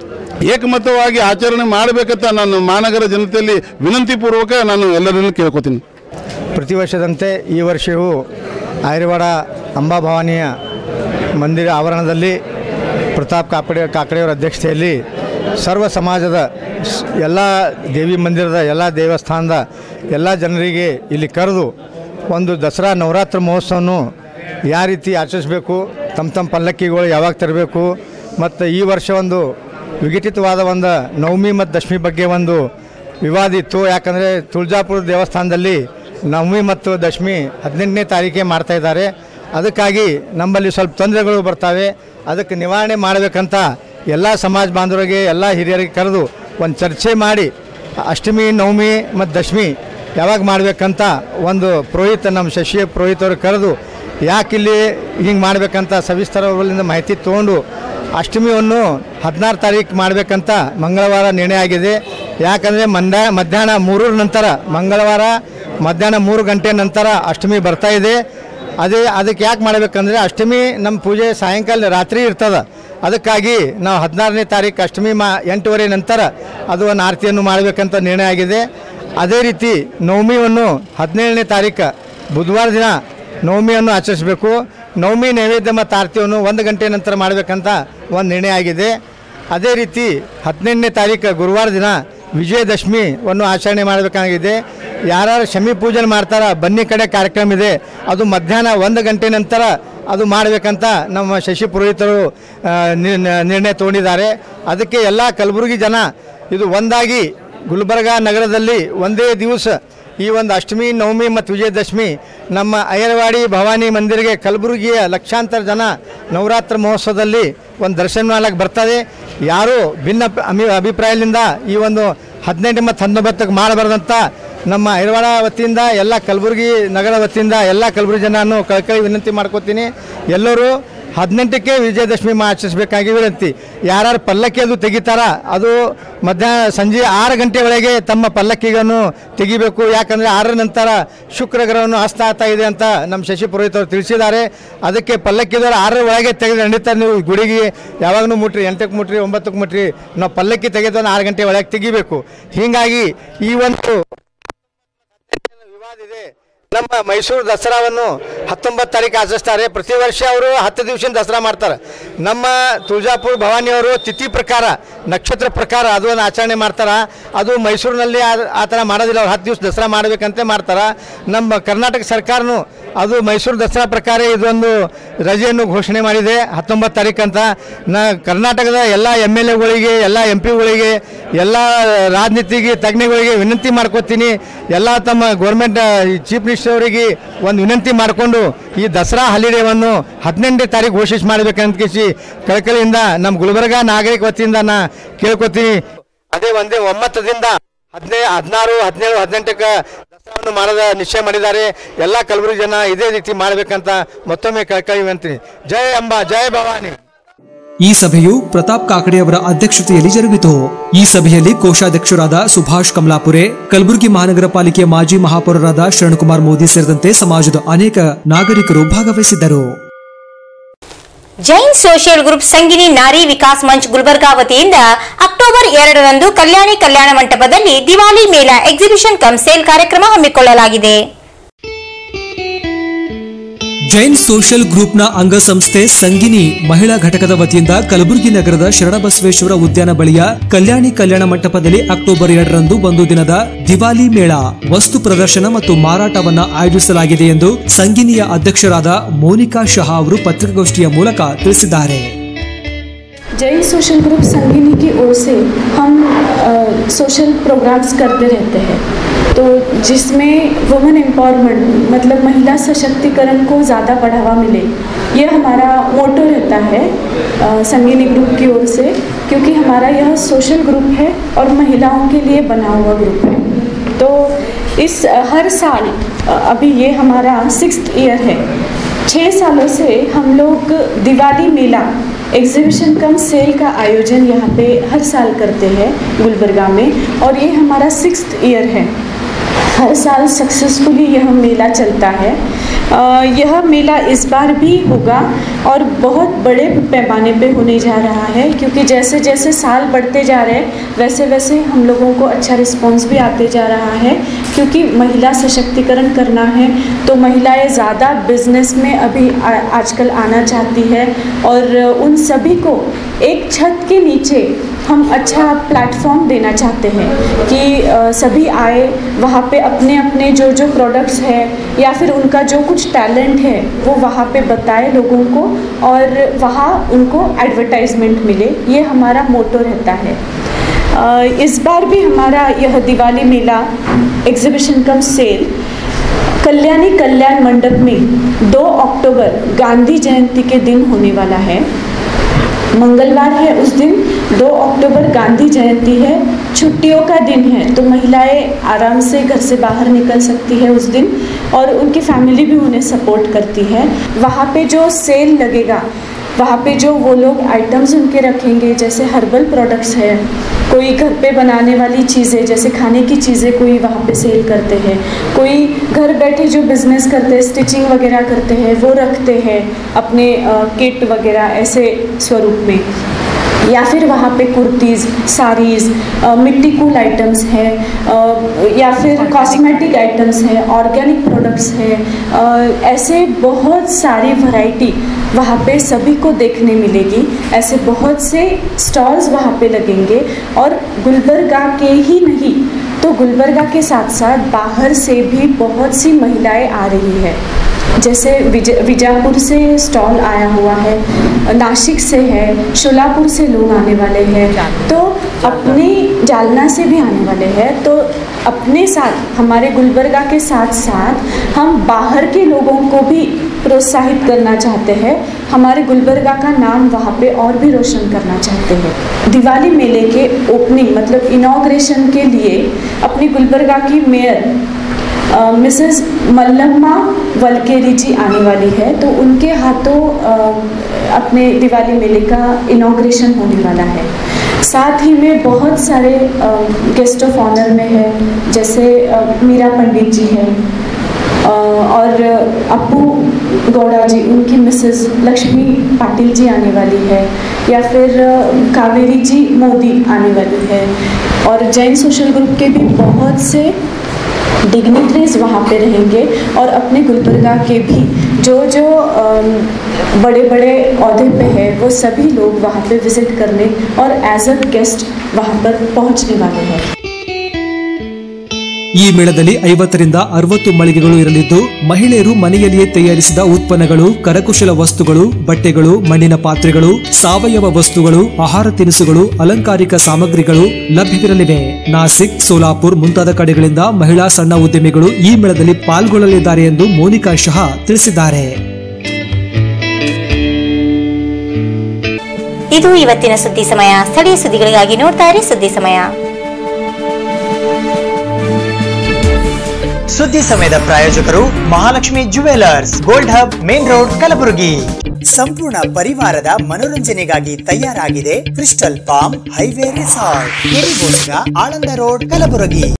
ಏಕಮತವಾಗಿ ಆಚರಣೆ ಮಾಡಬೇಕಂತ ನಾನು ಮಹಾನಗರ ಜನತೆಯಲ್ಲಿ ವಿನಂತಿ ಪೂರ್ವಕ ನಾನು ಎಲ್ಲರನ್ನು ಕೇಳ್ಕೊತೀನಿ. ಪ್ರತಿ ವರ್ಷದಂತೆ ಈ ವರ್ಷವೂ ಐರವಾಡ ಅಂಬಾಭವಾನಿಯ ಮಂದಿರ ಆವರಣದಲ್ಲಿ ಪ್ರತಾಪ್ ಕಾಕಡೆ ಕಾಕಡೆಯವರ ಅಧ್ಯಕ್ಷತೆಯಲ್ಲಿ ಸರ್ವ ಸಮಾಜದ ಎಲ್ಲ ದೇವಿ ಮಂದಿರದ ಎಲ್ಲ ದೇವಸ್ಥಾನದ ಎಲ್ಲ ಜನರಿಗೆ ಇಲ್ಲಿ ಕರೆದು ಒಂದು ದಸರಾ ನವರಾತ್ರಿ ಮಹೋತ್ಸವವನ್ನು ಯಾವ ರೀತಿ ಆಚರಿಸಬೇಕು, ತಮ್ಮ ತಮ್ಮ ಪಲ್ಲಕ್ಕಿಗಳು ಯಾವಾಗ ತರಬೇಕು, ಮತ್ತು ಈ ವರ್ಷ ಒಂದು ವಿಘಟಿತವಾದ ಒಂದು ನವಮಿ ಮತ್ತು ದಶಮಿ ಬಗ್ಗೆ ಒಂದು ವಿವಾದ ಇತ್ತು. ಯಾಕಂದರೆ ತುಳಜಾಪುರ ದೇವಸ್ಥಾನದಲ್ಲಿ ನವಮಿ ಮತ್ತು ದಶಮಿ ಹದಿನೆಂಟನೇ ತಾರೀಕೆ ಮಾಡ್ತಾಯಿದ್ದಾರೆ. ಅದಕ್ಕಾಗಿ ನಮ್ಮಲ್ಲಿ ಸ್ವಲ್ಪ ತೊಂದರೆಗಳು ಬರ್ತವೆ. ಅದಕ್ಕೆ ನಿವಾರಣೆ ಮಾಡಬೇಕಂತ ಎಲ್ಲ ಸಮಾಜ ಬಾಂಧವರಿಗೆ ಎಲ್ಲ ಹಿರಿಯರಿಗೆ ಕರೆದು ಒಂದು ಚರ್ಚೆ ಮಾಡಿ ಅಷ್ಟಮಿ ನವಮಿ ಮತ್ತು ದಶಮಿ ಯಾವಾಗ ಮಾಡಬೇಕಂತ ಒಂದು ಪುರೋಹಿತ ನಮ್ಮ ಶಶಿ ಪುರೋಹಿತವ್ರಿಗೆ ಕರೆದು ಯಾಕಿಲ್ಲಿ ಹಿಂಗೆ ಮಾಡಬೇಕಂತ ಸವಿಸ್ತರದಿಂದ ಮಾಹಿತಿ ತೊಗೊಂಡು ಅಷ್ಟಮಿಯನ್ನು ಹದಿನಾರು ತಾರೀಕು ಮಾಡಬೇಕಂತ ಮಂಗಳವಾರ ನಿರ್ಣಯ ಆಗಿದೆ. ಯಾಕಂದರೆ ಮಂಡ್ಯ ಮಧ್ಯಾಹ್ನ ಮೂರರ ನಂತರ ಮಂಗಳವಾರ ಮಧ್ಯಾಹ್ನ ಮೂರು ಗಂಟೆ ನಂತರ ಅಷ್ಟಮಿ ಬರ್ತಾ ಇದೆ. ಅದೇ ಅದಕ್ಕೆ ಯಾಕೆ ಮಾಡಬೇಕಂದ್ರೆ ಅಷ್ಟಮಿ ನಮ್ಮ ಪೂಜೆ ಸಾಯಂಕಾಲ ರಾತ್ರಿ ಇರ್ತದೆ. ಅದಕ್ಕಾಗಿ ನಾವು ಹದಿನಾರನೇ ತಾರೀಕು ಅಷ್ಟಮಿ ಮಾ ಎಂಟುವರೆ ನಂತರ ಅದು ಒಂದು ಆರತಿಯನ್ನು ಮಾಡಬೇಕಂತ ನಿರ್ಣಯ ಆಗಿದೆ. ಅದೇ ರೀತಿ ನವಮಿಯನ್ನು ಹದಿನೇಳನೇ ತಾರೀಕು ಬುಧವಾರ ದಿನ ನವಮಿಯನ್ನು ಆಚರಿಸಬೇಕು. ನವಮಿ ನೈವೇದ್ಯ ಮತ್ತು ಆರತಿಯನ್ನು ಒಂದು ಗಂಟೆ ನಂತರ ಮಾಡಬೇಕಂತ ಒಂದು ನಿರ್ಣಯ ಆಗಿದೆ. ಅದೇ ರೀತಿ ಹದಿನೆಂಟನೇ ತಾರೀಕು ಗುರುವಾರ ದಿನ ವಿಜಯದಶಮಿಯನ್ನು ಆಚರಣೆ ಮಾಡಬೇಕಾಗಿದೆ. ಯಾರು ಶಮಿ ಪೂಜನೆ ಮಾಡ್ತಾರ ಬನ್ನಿ ಕಡೆ ಕಾರ್ಯಕ್ರಮ ಇದೆ, ಅದು ಮಧ್ಯಾಹ್ನ ಒಂದು ಗಂಟೆ ನಂತರ ಅದು ಮಾಡಬೇಕಂತ ನಮ್ಮ ಶಶಿ ಪುರೋಹಿತರು ನಿರ್ಣಯ ತಗೊಂಡಿದ್ದಾರೆ. ಅದಕ್ಕೆ ಎಲ್ಲ ಕಲಬುರಗಿ ಜನ ಇದು ಒಂದಾಗಿ ಗುಲ್ಬರ್ಗಾ ನಗರದಲ್ಲಿ ಒಂದೇ ದಿವಸ ಈ ಒಂದು ಅಷ್ಟಮಿ ನವಮಿ ಮತ್ತು ವಿಜಯದಶಮಿ ನಮ್ಮ ಐರವಾಡಿ ಭವಾನಿ ಮಂದಿರಿಗೆ ಕಲಬುರಗಿಯ ಲಕ್ಷಾಂತರ ಜನ ನವರಾತ್ರಿ ಮಹೋತ್ಸವದಲ್ಲಿ ಒಂದು ದರ್ಶನ ಮಾಡಕ್ಕೆ ಬರ್ತದೆ. ಯಾರೂ ಭಿನ್ನ ಅಮಿ ಅಭಿಪ್ರಾಯದಿಂದ ಈ ಒಂದು ಹದಿನೆಂಟು ಮತ್ತು ಹತ್ತೊಂಬತ್ತಕ್ಕೆ ಮಾಡಬಾರ್ದಂತ ನಮ್ಮ ಐರವಾಡ ವತಿಯಿಂದ ಎಲ್ಲ ಕಲಬುರಗಿ ನಗರ ವತಿಯಿಂದ ಎಲ್ಲ ಕಲಬುರಗಿ ಜನನ್ನು ಕಳ್ಕಳಿ ವಿನಂತಿ ಮಾಡ್ಕೋತೀನಿ. ಎಲ್ಲರೂ ಹದಿನೆಂಟಕ್ಕೆ ವಿಜಯದಶಮಿ ಆಚರಿಸಬೇಕಾಗಿ ವಿನಂತಿ. ಯಾರ್ಯಾರು ಪಲ್ಲಕ್ಕಿ ಅದು ತೆಗಿತಾರ ಅದು ಮಧ್ಯಾಹ್ನ ಸಂಜೆ ಆರು ಗಂಟೆ ಒಳಗೆ ತಮ್ಮ ಪಲ್ಲಕ್ಕಿಗಳನ್ನು ತೆಗಿಬೇಕು. ಯಾಕಂದರೆ ಆರರ ನಂತರ ಶುಕ್ರ ಗ್ರಹವನ್ನು ಅಸ್ತ ಆಗ್ತಾ ಇದೆ ಅಂತ ನಮ್ಮ ಶಶಿ ಪುರೋಹಿತರು ತಿಳಿಸಿದ್ದಾರೆ. ಅದಕ್ಕೆ ಪಲ್ಲಕ್ಕಿದವರು ಆರರ ಒಳಗೆ ತೆಗೆದು ನಡೀತಾರೆ. ನೀವು ಗುಡಿಗೆ ಯಾವಾಗಲೂ ಮುಟ್ರಿ, ಎಂಟಕ್ಕೆ ಮುಟ್ರಿ, ಒಂಬತ್ತಕ್ಕೆ ಮುಟ್ರಿ, ನಾವು ಪಲ್ಲಕ್ಕಿ ತೆಗೆದು ಆರು ಗಂಟೆ ಒಳಗೆ ತೆಗಿಬೇಕು. ಹೀಗಾಗಿ ಈ ಒಂದು ವಿವಾದ ಇದೆ. ನಮ್ಮ ಮೈಸೂರು ದಸರಾವನ್ನು ಹತ್ತೊಂಬತ್ತು ತಾರೀಕು ಆಚರಿಸ್ತಾರೆ. ಪ್ರತಿ ವರ್ಷ ಅವರು ಹತ್ತು ದಿವಸ ದಸರಾ ಮಾಡ್ತಾರೆ. ನಮ್ಮ ತುಳಜಾಪುರ ಭವಾನಿಯವರು ತಿಥಿ ಪ್ರಕಾರ ನಕ್ಷತ್ರ ಪ್ರಕಾರ ಅದನ್ನು ಆಚರಣೆ ಮಾಡ್ತಾರೆ. ಅದು ಮೈಸೂರಿನಲ್ಲಿ ಆ ಥರ ಮಾಡೋದಿಲ್ಲ. ಅವ್ರು ಹತ್ತು ದಿವಸ ದಸರಾ ಮಾಡಬೇಕಂತೆ ಮಾಡ್ತಾರೆ. ನಮ್ಮ ಕರ್ನಾಟಕ ಸರ್ಕಾರನು ಅದು ಮೈಸೂರು ದಸರಾ ಪ್ರಕಾರ ಇದೊಂದು ರಜೆಯನ್ನು ಘೋಷಣೆ ಮಾಡಿದೆ ಹತ್ತೊಂಬತ್ತು ತಾರೀಕು ಅಂತ. ನಾ ಕರ್ನಾಟಕದ ಎಲ್ಲ ಎಮ್ ಎಲ್ ಎಗಳಿಗೆ, ಎಲ್ಲ ಎಂ ಪಿಗಳಿಗೆ, ಎಲ್ಲ ರಾಜನೀತಿಗೆ ತಜ್ಞಗಳಿಗೆ ವಿನಂತಿ ಮಾಡ್ಕೋತೀನಿ. ಎಲ್ಲ ತಮ್ಮ ಗೌರ್ಮೆಂಟ್ ಚೀಫ್ ಮಿನಿಸ್ಟರ್ ಮಿನಿಸ್ಟರ್ ಅವರಿಗೆ ಒಂದು ವಿನಂತಿ ಮಾಡಿಕೊಂಡು ಈ ದಸರಾ ಹಾಲಿಡೇವನ್ನು ಹದಿನೆಂಟನೇ ತಾರೀಕು ಘೋಷಿಸಿ ಮಾಡಬೇಕಂತ ಕೇಸಿ ಕಳಕಳಿಯಿಂದ ನಮ್ಮ ಗುಲ್ಬರ್ಗ ನಾಗರಿಕ ವತಿಯಿಂದ ನಾ ಕೇಳ್ಕೊತೀನಿ. ಅದೇ ಒಂದೇ ಒಮ್ಮತದಿಂದ ಹದಿನೈದು ಹದಿನಾರು ಹದಿನೇಳು ಹದಿನೆಂಟಕ್ಕೆ ದಸರಾವನ್ನು ಮಾಡೋದ ನಿಶ್ಚಯ ಮಾಡಿದ್ದಾರೆ. ಎಲ್ಲ ಕಲಬುರಗಿ ಜನ ಇದೇ ರೀತಿ ಮಾಡಬೇಕಂತ ಮತ್ತೊಮ್ಮೆ ಕಳಕಳಿ ವಿನಂತಿ. ಜಯ ಅಂಬಾ, ಜಯ ಭವಾನಿ. ಈ ಸಭೆಯು ಪ್ರತಾಪ್ ಕಾಕಡೆ ಅವರ ಅಧ್ಯಕ್ಷತೆಯಲ್ಲಿ ಜರುಗಿತು. ಈ ಸಭೆಯಲ್ಲಿ ಕೋಶಾಧ್ಯಕ್ಷರಾದ ಸುಭಾಷ್ ಕಮಲಾಪುರೆ, ಕಲಬುರಗಿ ಮಹಾನಗರ ಪಾಲಿಕೆಯ ಮಾಜಿ ಮಹಾಪೌರರಾದ ಶರಣಕುಮಾರ್ ಮೋದಿ ಸೇರಿದಂತೆ ಸಮಾಜದ ಅನೇಕ ನಾಗರಿಕರು ಭಾಗವಹಿಸಿದ್ದರು. Jain social group Sangini Nari Vikas Munch Gulbarga ವತಿಯಿಂದ ಅಕ್ಟೋಬರ್ ಎರಡರಂದು ಕಲ್ಯಾಣಿ ಕಲ್ಯಾಣ ಮಂಟಪದಲ್ಲಿ ದಿವಾಲಿ ಮೇಳ ಎಕ್ಸಿಬಿಷನ್ ಕಮ್ ಸೇಲ್ ಕಾರ್ಯಕ್ರಮ ಹಮ್ಮಿಕೊಳ್ಳಲಾಗಿದೆ. ಜೈನ್ ಸೋಷಿಯಲ್ ಗ್ರೂಪ್ನ ಅಂಗಸಂಸ್ಥೆ ಸಂಗಿನಿ ಮಹಿಳಾ ಘಟಕದ ವತಿಯಿಂದ ಕಲಬುರಗಿ ನಗರದ ಶರಣಬಸವೇಶ್ವರ ಉದ್ಯಾನ ಬಳಿಯ ಕಲ್ಯಾಣಿ ಕಲ್ಯಾಣ ಮಂಟಪದಲ್ಲಿ ಅಕ್ಟೋಬರ್ ಎರಡರಂದು ಒಂದು ದಿನದ ದಿವಾಲಿ ಮೇಳ ವಸ್ತು ಪ್ರದರ್ಶನ ಮತ್ತು ಮಾರಾಟವನ್ನ ಆಯೋಜಿಸಲಾಗಿದೆ ಎಂದು ಸಂಗಿನಿಯ ಅಧ್ಯಕ್ಷರಾದ ಮೋನಿಕಾ ಶಹಾ ಅವರು ಪತ್ರಿಕಾಗೋಷ್ಠಿಯ ಮೂಲಕ ತಿಳಿಸಿದ್ದಾರೆ. जैन सोशल ग्रुप संगिनी की ओर से हम सोशल प्रोग्राम्स करते रहते हैं, तो जिसमें वुमेन एम्पावरमेंट मतलब महिला सशक्तिकरण को ज़्यादा बढ़ावा मिले, ये हमारा मोटो रहता है संगिनी ग्रुप की ओर से, क्योंकि हमारा यह सोशल ग्रुप है और महिलाओं के लिए बना हुआ ग्रुप है. तो इस हर साल अभी ये हमारा सिक्स्थ ईयर है. छः सालों से हम लोग दिवाली मेला एग्जीबिशन कम सेल का आयोजन यहाँ पे हर साल करते हैं गुलबर्गा में, और ये हमारा सिक्स्थ ईयर है. हर साल सक्सेसफुली यह मेला चलता है. यह मेला इस बार भी होगा और बहुत बड़े पैमाने पे होने जा रहा है, क्योंकि जैसे जैसे साल बढ़ते जा रहे हैं वैसे वैसे हम लोगों को अच्छा रिस्पांस भी आते जा रहा है, क्योंकि महिला सशक्तिकरण करना है तो महिलाएं ज़्यादा बिजनेस में अभी आजकल आना चाहती है, और उन सभी को एक छत के नीचे हम अच्छा प्लेटफॉर्म देना चाहते हैं कि सभी आए, वहाँ पे अपने अपने जो जो प्रोडक्ट्स है या फिर उनका जो कुछ टैलेंट है वो वहाँ पे बताए लोगों को, और वहाँ उनको एडवर्टाइजमेंट मिले. ये हमारा मोटो रहता है. इस बार भी हमारा यह दिवाली मेला exhibition cum sale Kalyani Kalyan Mandap में दो अक्टूबर गांधी जयंती के दिन होने वाला है. मंगलवार है, उस दिन दो अक्टूबर गांधी जयंती है, छुट्टियों का दिन है, तो महिलाएं आराम से घर से बाहर निकल सकती है उस दिन, और उनकी फैमिली भी उन्हें सपोर्ट करती है. वहाँ पे जो सेल लगेगा, वहाँ पे जो वो लोग आइटम्स उनके रखेंगे, जैसे हर्बल प्रोडक्ट्स है, कोई घर पे बनाने वाली चीज़ें जैसे खाने की चीज़ें कोई वहाँ पे सेल करते हैं, कोई घर बैठे जो बिज़नेस करते हैं, स्टिचिंग वगैरह करते हैं, वो रखते हैं अपने किट वगैरह ऐसे स्वरूप में, या फिर वहाँ पे कुर्तीज़, साड़ीज़, मिट्टी कूल आइटम्स है, या फिर कॉस्मेटिक आइटम्स है, ऑर्गेनिक प्रोडक्ट्स है, ऐसे बहुत सारी वैरायटी वहाँ पे सभी को देखने मिलेगी. ऐसे बहुत से स्टॉल्स वहाँ पे लगेंगे, और गुलबर्गा के ही नहीं तो गुलबर्गा के साथ साथ बाहर से भी बहुत सी महिलाएं आ रही है. जैसे विजय विजापुर से स्टॉल आया हुआ है, नासिक से है, शोलापुर से लोग आने वाले हैं, तो अपने जालना से भी आने वाले हैं. तो अपने साथ हमारे गुलबर्गा के साथ साथ हम बाहर के लोगों को भी प्रोत्साहित करना चाहते हैं, हमारे गुलबर्गा का नाम वहाँ पे और भी रोशन करना चाहते हैं. दिवाली मेले के ओपनिंग मतलब इनॉग्रेशन के लिए अपनी गुलबर्गा की मेयर मिसेस मल्लम्मा वलकेरी जी आने वाली है, तो उनके हाथों अपने दिवाली मेले का इनॉग्रेशन होने वाला है. साथ ही में बहुत सारे गेस्ट ऑफ ऑनर में है, जैसे मीरा पंडित जी हैं, और अप्पू गौड़ा जी, उनकी मिसेस लक्ष्मी पाटिल जी आने वाली है, या फिर कावेरी जी मोदी आने वाली है, और जैन सोशल ग्रुप के भी बहुत से डिग्निटरीज वहाँ पे रहेंगे, और अपने गुलबर्गा के भी जो जो बड़े बड़े ओहदे पे है वो सभी लोग वहाँ पे विजिट करने और एज अ गेस्ट वहाँ पर पहुँचने वाले हैं. ಈ ಮೇಳದಲ್ಲಿ ಐವತ್ತರಿಂದ ಅರವತ್ತು ಮಳಿಗೆಗಳು ಇರಲಿದ್ದು ಮಹಿಳೆಯರು ಮನೆಯಲ್ಲಿಯೇ ತಯಾರಿಸಿದ ಉತ್ಪನ್ನಗಳು, ಕರಕುಶಲ ವಸ್ತುಗಳು, ಬಟ್ಟೆಗಳು, ಮಣ್ಣಿನ ಪಾತ್ರೆಗಳು, ಸಾವಯವ ವಸ್ತುಗಳು, ಆಹಾರ ತಿನಿಸುಗಳು, ಅಲಂಕಾರಿಕ ಸಾಮಗ್ರಿಗಳು ಲಭ್ಯವಿರಲಿವೆ. ನಾಸಿಕ್, ಸೋಲಾಪುರ್ ಮುಂತಾದ ಕಡೆಗಳಿಂದ ಮಹಿಳಾ ಸಣ್ಣ ಉದ್ಯಮಿಗಳು ಈ ಮೇಳದಲ್ಲಿ ಪಾಲ್ಗೊಳ್ಳಲಿದ್ದಾರೆ ಎಂದು ಮೋನಿಕಾ ಶಹಾ ತಿಳಿಸಿದ್ದಾರೆ. ಇದು ಇವತ್ತಿನ ಸುದ್ದಿ ಸಮಯ. ಸ್ಥಳೀಯ ಸುದ್ದಿಗಳಿಗಾಗಿ ನೋಡ್ತಾ ಇರಿ ಸುದ್ದಿ ಸಮಯ. ಸುದ್ದಿ ಸಮಯದ ಪ್ರಾಯೋಜಕರು Mahalakshmi jewellers, gold hub, main road, Kalaburagi. ಸಂಪೂರ್ಣ ಪರಿವಾರದ ಮನೋರಂಜನೆಗಾಗಿ ತಯಾರಾಗಿದೆ crystal palm highway resort, Aland road, Kalaburagi.